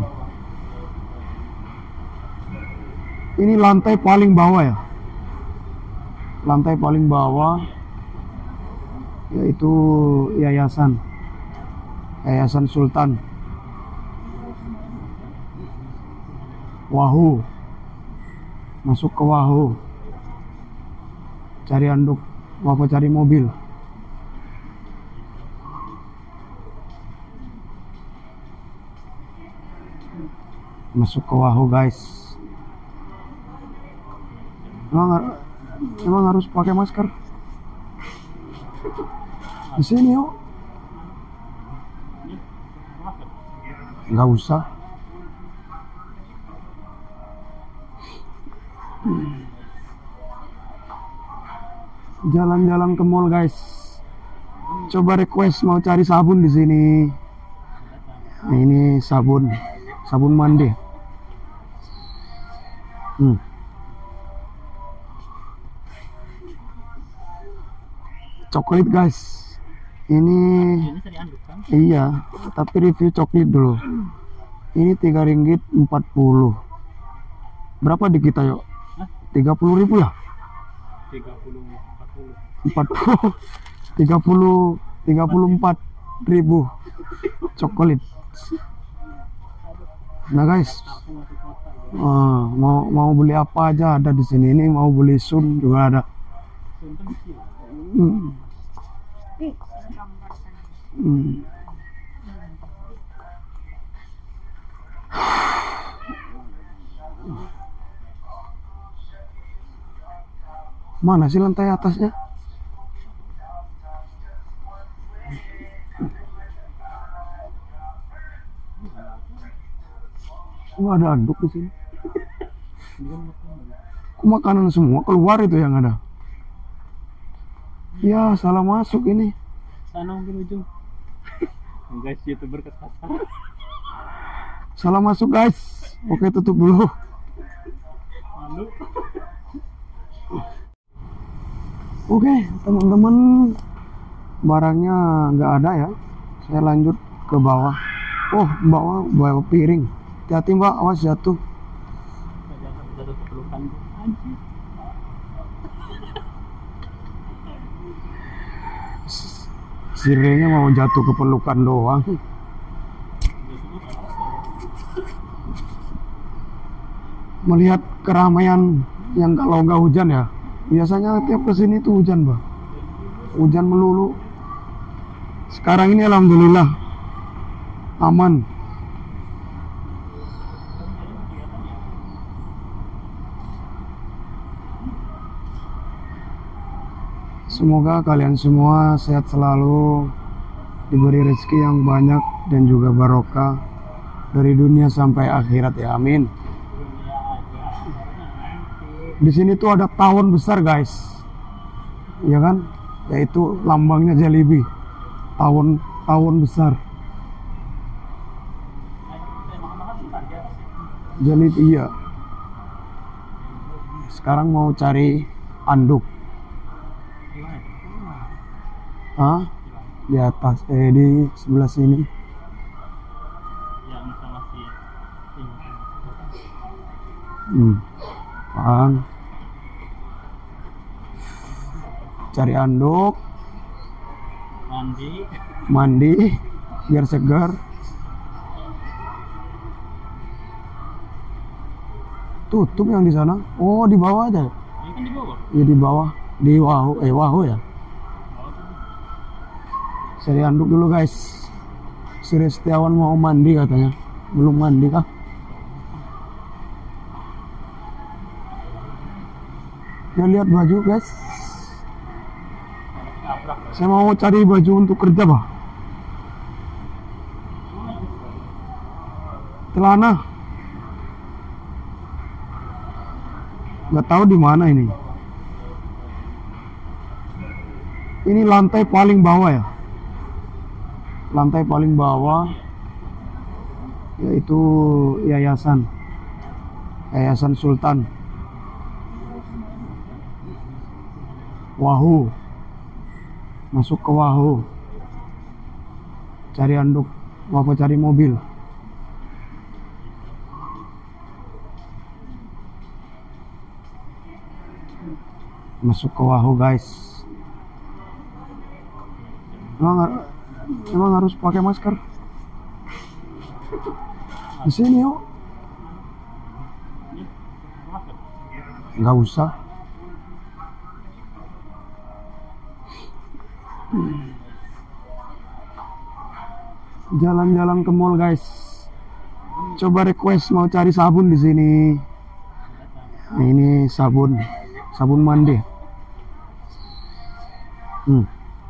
Ini lantai paling bawah ya. Lantai paling bawah yaitu yayasan Yayasan Sultan Wahu. Masuk ke Wahu, cari anduk apa cari mobil. Masuk ke Wahu guys. Emang Emang harus pakai masker di sini yuk? Nggak usah. Jalan-jalan ke mall guys. Coba request mau cari sabun di sini. Nah, ini sabun, sabun mandi. Hmm. Coklat guys. Ini Ini tadi anduk kan? iya, tapi review coklat dulu. Ini tiga ringgit empat puluh. Berapa di kita yuk? Hah? tiga puluh ribu lah. tiga puluh, empat empat puluh, tiga puluh, tiga puluh empat ribu coklat. Nah guys, uh, mau mau beli apa aja ada di sini. Ini mau beli sun juga ada. Hmm. Hmm. Mana sih lantai atasnya? Oh, ada anduk di sini. Kok makanan semua keluar itu yang ada? Ya, salah masuk ini. Sana mungkin ujung. Guys, YouTuber kesasar. Salah masuk guys. Oke, tutup dulu. Malu. Oke, teman-teman, barangnya nggak ada ya. Saya lanjut ke bawah. Oh, bawah bawa piring. Hati-hati mbak, awas jatuh. Jangan jatuh ke pelukan anjir. Sirenya mau jatuh ke pelukan doang. Melihat keramaian yang kalau nggak hujan ya, biasanya tiap kesini tuh hujan bang, hujan melulu. Sekarang ini alhamdulillah aman. Semoga kalian semua sehat selalu, diberi rezeki yang banyak dan juga barokah dari dunia sampai akhirat ya, amin. Di sini tuh ada tawon besar guys, ya kan, yaitu lambangnya Jollibee, tawon tawon besar. Jollibee iya. Sekarang mau cari anduk. Hah? Di atas, eh di sebelah sini. Yang sama si ini. Hmm. Bang. Cari anduk, Mandi. mandi biar segar. Tutup yang di sana. Oh, di bawah aja. Ini kan di bawah. Ya di bawah, di wahu, eh wahu ya. Cari anduk dulu guys. Si Setiawan mau mandi katanya. Belum mandi kah? Ya lihat baju guys. Saya mau cari baju untuk kerja bah. Celana. Nggak tahu di mana ini. Ini lantai paling bawah ya. Lantai paling bawah yaitu yayasan Yayasan Sultan Wahu. Masuk ke Wahu, cari anduk apa cari mobil. Masuk ke Wahu guys. Emang Emang harus pakai masker? Di sini yuk. Nggak usah. Jalan-jalan ke mall guys. Coba request mau cari sabun di sini. Nah, ini sabun, sabun mandi. Hmm.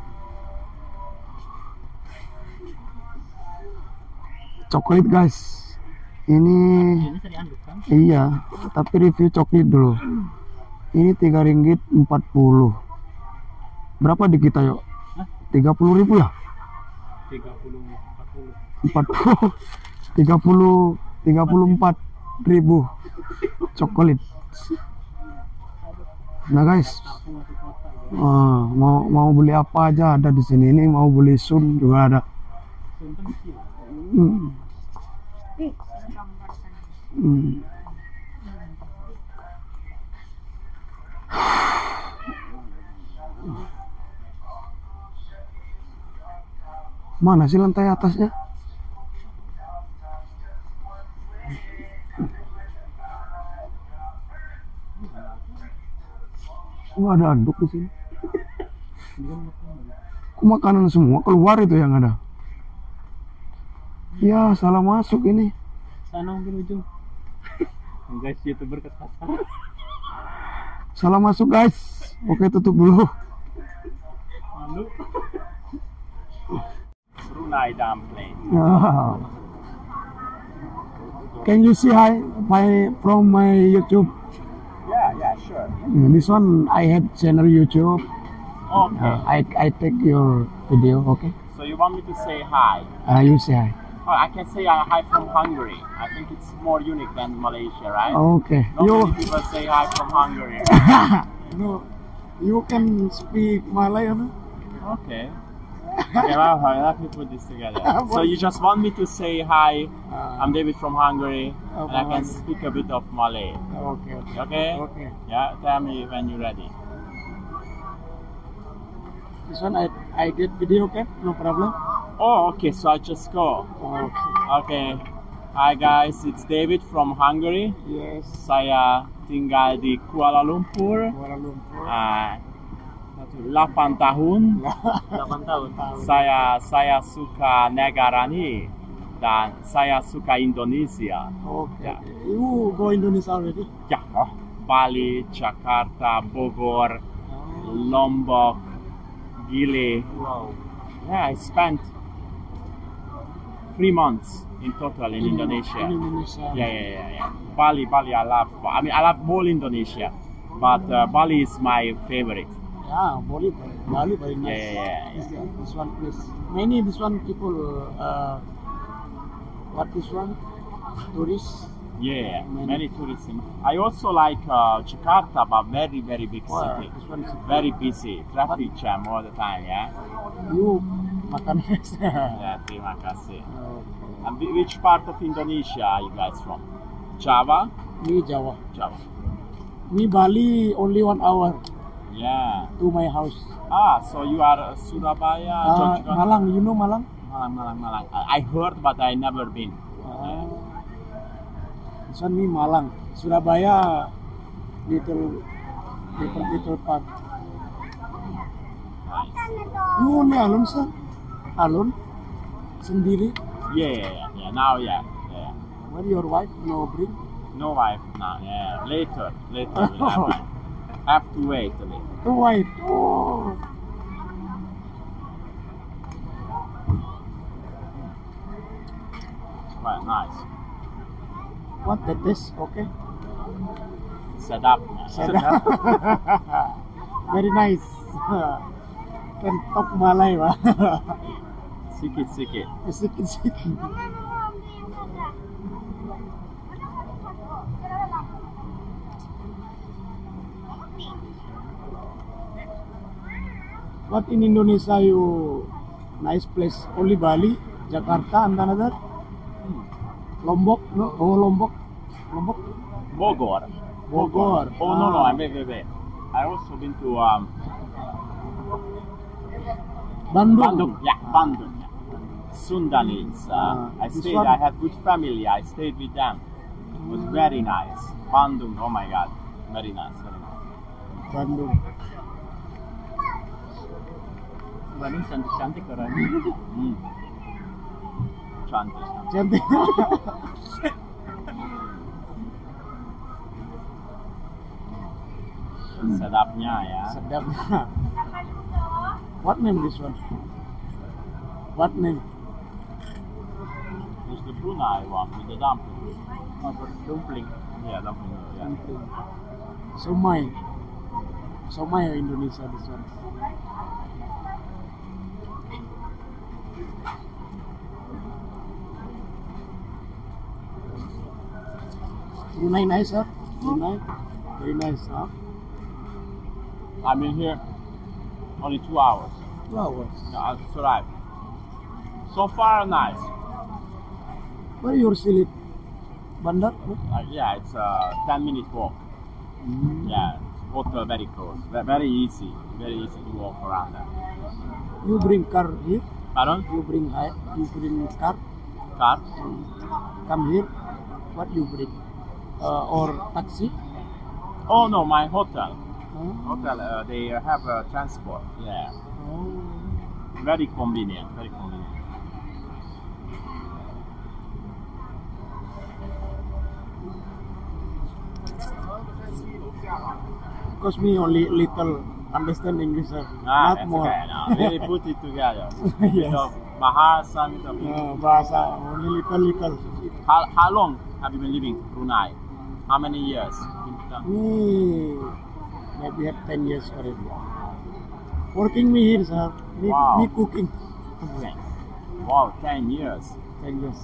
Coklat guys, ini Ini tadi anduk kan? iya, tapi review coklat dulu. Ini tiga ringgit empat puluh. Berapa di kita yuk? Tiga puluh ribu ya? tiga puluh, empat puluh. Empat puluh, tiga puluh, tiga puluh empat ribu coklat. Nah guys, uh, mau mau beli apa aja ada di sini. Ini mau beli sun juga ada. Hmm. Hmm. Mana sih lantai atasnya? Oh, ada anduk di sini. Kok makanan semua keluar itu yang ada? Ya, salah masuk ini. Sana mungkin ujung. Guys, YouTuber kesasar. Salah masuk, guys. Oke, tutup dulu. Malu. Brunei dumpling. Ah. Can you see hi my from my YouTube? Yeah, yeah, sure. This one I had channel YouTube. Okay. Uh, I I take your video, okay? So you want me to say hi? Uh, you say hi. Oh, I can say uh, hi from Hungary. I think it's more unique than Malaysia, right? Okay. Not You many people say hi from Hungary. no, you can speak Malay, no? Okay. Okay, well, let me put this together. So you just want me to say hi? Uh, I'm David from Hungary, Oh, and I can Hungary. speak a bit of Malay. okay, okay. Okay? Okay. Yeah, tell me when you're ready. This one I I get video, okay? No problem. Oh, okay, so I just go. Okay. Okay. Hi guys, it's David from Hungary. Yes. Saya tinggal di Kuala Lumpur. Kuala Lumpur. Ah, delapan tahun. delapan tahun. Saya saya suka negara ini dan saya suka Indonesia. Okay. Ya. okay. You go Indonesia already? Ya, oh, Bali, Jakarta, Bogor, Lombok, Gili. Wow. Yeah, I spent three months in total in Indonesia. In Indonesia. Yeah, yeah, yeah, yeah. Bali, Bali, I love. I mean, I love all Indonesia, but uh, Bali is my favorite. Yeah, Bali, Bali, very nice. Yeah, yeah, yeah, This, this one place. Many this one people. Uh, what this one? Tourists. Yeah, Many. many tourists. in- I also like uh, Jakarta, but very, very big Wow, city. this one is Very busy, traffic jam all the time. Yeah. You makan fish. Yeah, terima kasih. Okay. And whi- which part of Indonesia are you guys from? Java. Me Jawa. Java. Me Bali only one hour Yeah. to my house. Ah, so you are uh, Surabaya, Uh, Jogja- Malang, you know Malang? Malang, Malang, Malang. I, I heard, but I never been. Uh, this one me Malang. Surabaya, little, little, little park. Nice. You only alone, sir? Alone? Sendiri? Yeah, yeah, yeah, yeah. Now, yeah, yeah. Where your wife? No bring? No wife now. Yeah, later, later will happen. Have to wait a bit. The wife. Oh. Well, nice. What that is? Okay. Set up. man. Set Very nice. Can talk Malay, ba? Sikit, sikit. Sikit sikit. What in Indonesia you nice place? Only Bali, Jakarta, and another Lombok, no? Oh, Lombok, Lombok, Bogor. Bogor. Oh no, no. Ah. I wait, wait, wait. I also been to um, Bandung. Bandung. Yeah, Bandung. Yeah. Sundanese. Uh, Ah, I this stayed. one- I had good family. I stayed with them. It was very nice. Bandung. Oh my God, very nice. Very nice. Bandung. Bandung cantik-cantik orangnya. Hmm. Cantik. Cantik. Sedapnya ya. Sedap. What name this one? What name? There's the Brunei one with the dumpling. Oh, dumpling. Yeah, dumpling. Yeah. Somai. Somai Indonesia this one. Brunei nice, sir. Brunei. Very nice, huh? I've been here only two hours. Flowers. Yeah, I just arrived. So far, nice. Where your silip? Bandar? No? Uh, yeah, it's a ten minute walk. Mm. Yeah, hotel very close. Ve- Very easy. Very easy to walk around there. You bring car here? Pardon? You bring hi- you bring car, Car? come here. What you bring? Uh, or taxi? Oh no, my hotel. Huh? Hotel, uh, they have uh, transport. Yeah. Oh. Very convenient, very convenient. Because me only little understand English, sir. Ah, Not that's more. okay. No, we put it together. Yes. So, bahasa gitu. Uh, bahasa only little little. How, how long have you been living in Brunei? How many years? Me maybe have ten years already. Working me here, sir. Me, Wow. me cooking. Wow, ten years. ten years.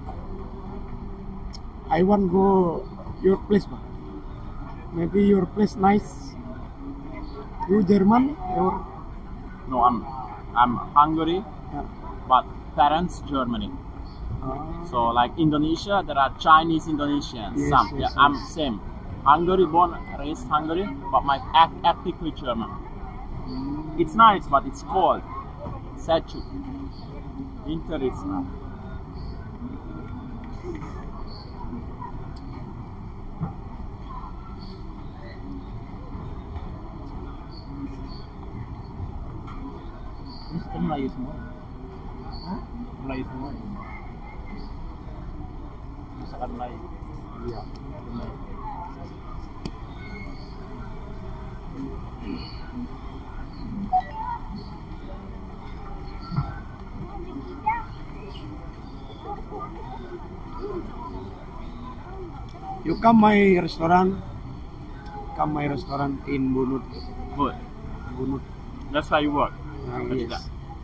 I want go your place, ba? Maybe your place nice. You German or No, I'm I'm Hungary, uh, but parents Germany. uh, So like Indonesia, there are Chinese Indonesians. Yes, Some, yes, yeah, I'm yes. same. Hungary born, raised Hungary, but my eth- ethnically German. It's nice, but it's cold. Selçuk. Winter is not. Ini sistem Melayu semua. Hah? Melayu semua. Masakan Melayu. Iya. Melayu. You come my restaurant. Come my restaurant in Bunut. Good. Bunut. That's why you work. Ah, That's yes. that.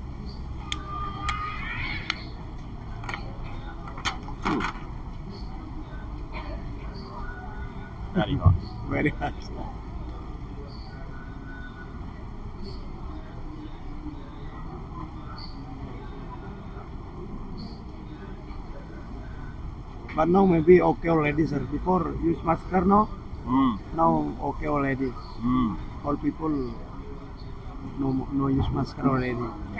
Very hot. Very hard. But now maybe okay already, sir. Before use masker, no. Mm. Now okay already. Mm. All people no no use masker already.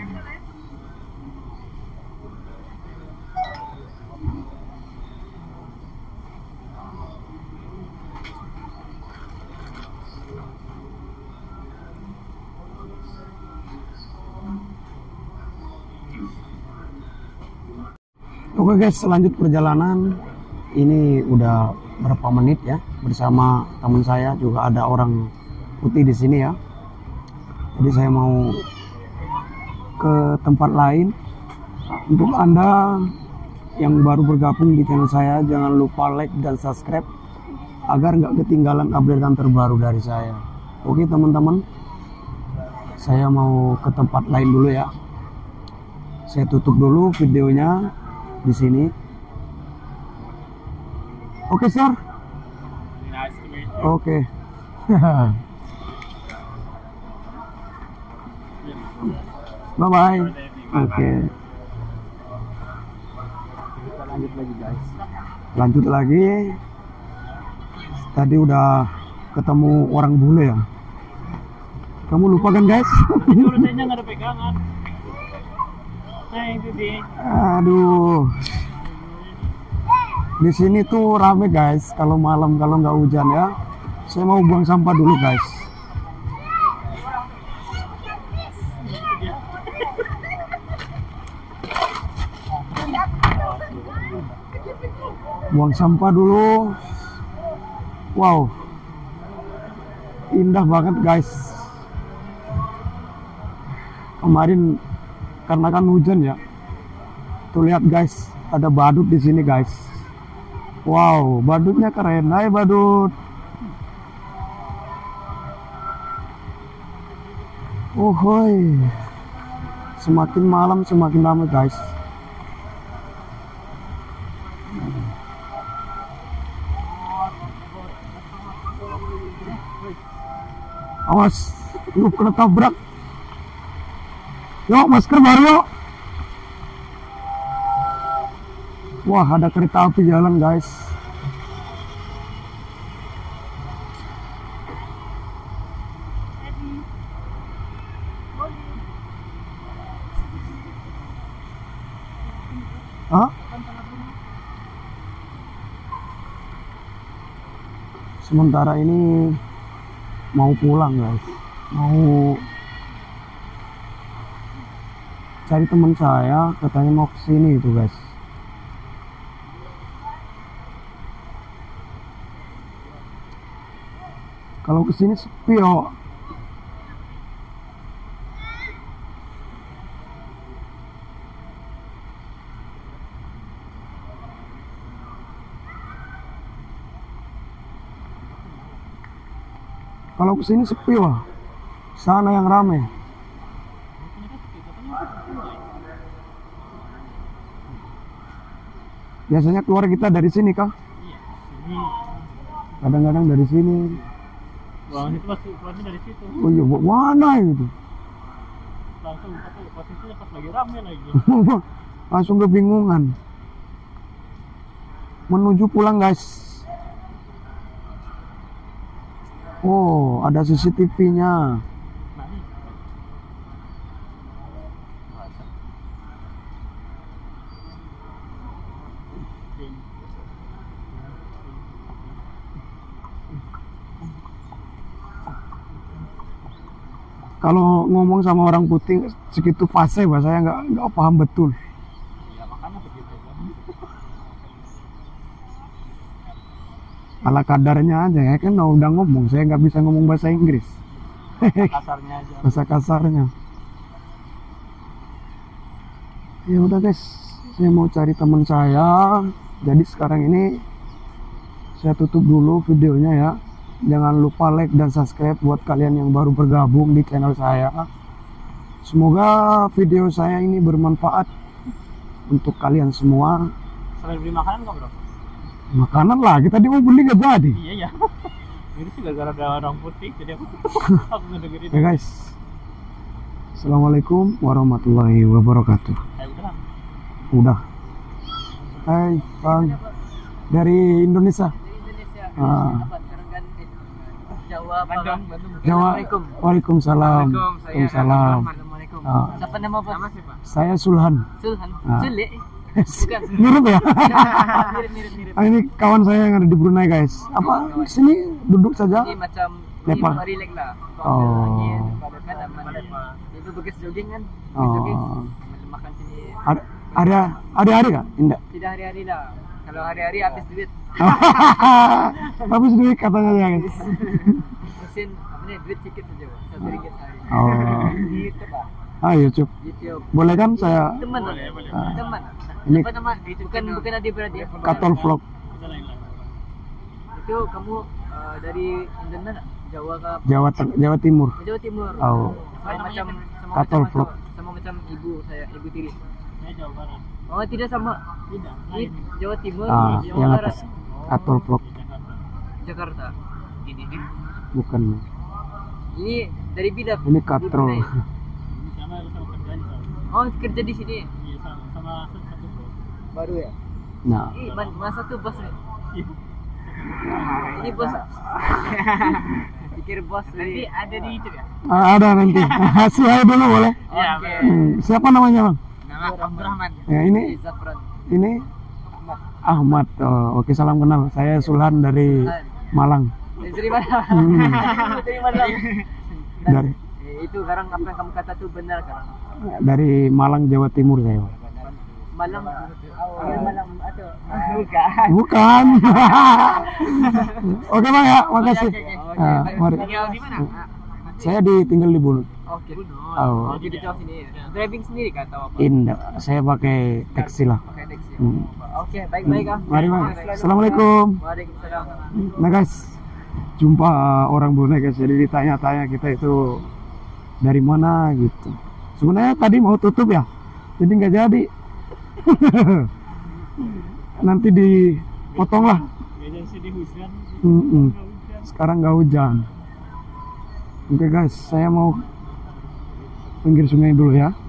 Oke guys, lanjut perjalanan. Ini udah berapa menit ya bersama teman saya, juga ada orang putih di sini ya. Jadi saya mau ke tempat lain. Untuk Anda yang baru bergabung di channel saya, jangan lupa like dan subscribe agar nggak ketinggalan update terbaru dari saya. Oke teman-teman, saya mau ke tempat lain dulu ya. Saya tutup dulu videonya di sini. Oke, sir. Nice to meet you. Oke. Bye bye. Oke. Kita lanjut lagi, guys. Lanjut lagi. Tadi udah ketemu orang bule ya. Kamu lupa kan, guys? Menurut saya nggak ada pegangan. Hai, Bibi. Aduh. Di sini tuh rame, guys. Kalau malam, kalau nggak hujan ya. Saya mau buang sampah dulu, guys. Buang sampah dulu. Wow. Indah banget, guys. Kemarin karena kan hujan ya. Tuh lihat, guys, ada badut di sini, guys. Wow, badutnya keren. Hai badut. Oh, hoi. Semakin malam semakin ramai, guys. Awas, lu kena tabrak. Yuk, masker baru yuk. Wah, ada kereta api jalan, guys. Hah? Sementara ini mau pulang guys, mau cari teman saya, katanya mau kesini itu guys. Kalau kesini sepi oh. Kalau kesini sepi wah, sana yang rame. Biasanya keluar kita dari sini kah? Kadang-kadang dari sini. Wah, itu masih keluarnya dari situ. Oh iya, mana itu? Langsung satu posisinya pas lagi rame lagi. Langsung kebingungan. Menuju pulang guys. Oh, ada C C T V-nya. Kalau ngomong sama orang putih segitu fase bahasanya nggak nggak paham betul. Ya makanya begitu kan. Ala kadarnya aja ya kan udah ngomong, saya nggak bisa ngomong bahasa Inggris. Kasarnya aja. Bahasa kasarnya. Ya udah guys, saya mau cari teman saya. Jadi sekarang ini saya tutup dulu videonya ya. Jangan lupa like dan subscribe buat kalian yang baru bergabung di channel saya. Semoga video saya ini bermanfaat untuk kalian semua. Sampai beli makanan nggak bro? Makanan lah, kita tadi mau beli nggak jadi. Iya ya. Ini sih gara-gara ada orang putih, jadi aku aku ngedengerin. Ya guys, assalamualaikum warahmatullahi wabarakatuh. Eh, udah. Udah. Hai Bang, dari Indonesia. Indonesia. Ah. Apa sekarang ganti? Jawa, Bandung, Bandung. Bandung. Jawa. Assalamualaikum. Waalaikumsalam. Waalaikumsalam. Assalamualaikum. Ah. Siapa nama Bos? Nama siapa? Saya Sulhan. Sulhan. Ah. Sule. Bukan. Mirip ya? Mirip mirip mirip. Ah, ini kawan saya yang ada di Brunei guys. Apa? Sini duduk saja. Ini macam Nepal. ini relax lah. Oh. Kalau angin, pada kan aman. Itu bekas jogging kan? Bekas jogging. Oh. Makan sini. Ada ada hari-hari kak? Enggak. Tidak hari-hari lah. Kalau hari-hari habis duit. Habis duit katanya ya guys. Mesin apa nih duit sedikit saja. Satu ringgit sehari. Oh. Gitu pak. Ah YouTube. YouTube. Boleh kan saya? Teman. Ah. Teman. Ini Apa nama? Bukan bukan adik beradik. Katol Vlog. Kita lain lah. Itu kamu uh, dari Indonesia Jawa ke Jawa Teng- Jawa Timur. Jawa Timur. Oh. Sama macam sama Katol macam Vlog. sama macam ibu saya, ibu tiri. Saya Jawa Barat. Oh, tidak sama. Tidak. Ini Jawa Timur, Ah, Jawa yang Barat. atas. Katol Vlog. Jakarta. Ini ini. Bukan. Ini dari Bidap. Ini di Katrol. Brunei. Sama sama kerjaan sama. Oh, kerja di sini. Iya sama sama satu bro. Baru ya? Nah. Ih, man, masa tuh bos nih? Iya. Ini bos. Pikir bos nanti ada di itu ya? Ah, ada nanti. Saya dulu boleh. Iya, Oke. Hmm, siapa namanya bang? Nama Abdurrahman. Ya ini Zafran. ini Ahmad. Oh, oke salam kenal. Saya Sulhan dari Malang. Dari mana? Hmm. Dari mana? Dari Eh, itu sekarang apa yang kamu kata tuh benar kan? dari Malang Jawa Timur saya. Bang. Malam. Oh, malam atau bukan. Bukan. Oke bang ya, makasih. Oke, oke, oke. Ah, mari. Tinggal di mana? Saya ditinggal di Bunut. Oke. Oh. Oh, jadi jauh sini. Driving sendiri kah atau apa? Indah. Saya pakai taksi lah. Pakai taksi. Hmm. Oke, baik-baik ah. Mari bang. Assalamualaikum. Waalaikumsalam. Nah guys, jumpa orang Brunei guys. Jadi ditanya-tanya kita itu dari mana gitu. Sebenarnya tadi mau tutup ya, jadi nggak jadi. Nanti dipotong lah. Beda sih di hujan. Mm-mm. Sekarang nggak hujan. Oke guys, saya mau pinggir sungai dulu ya.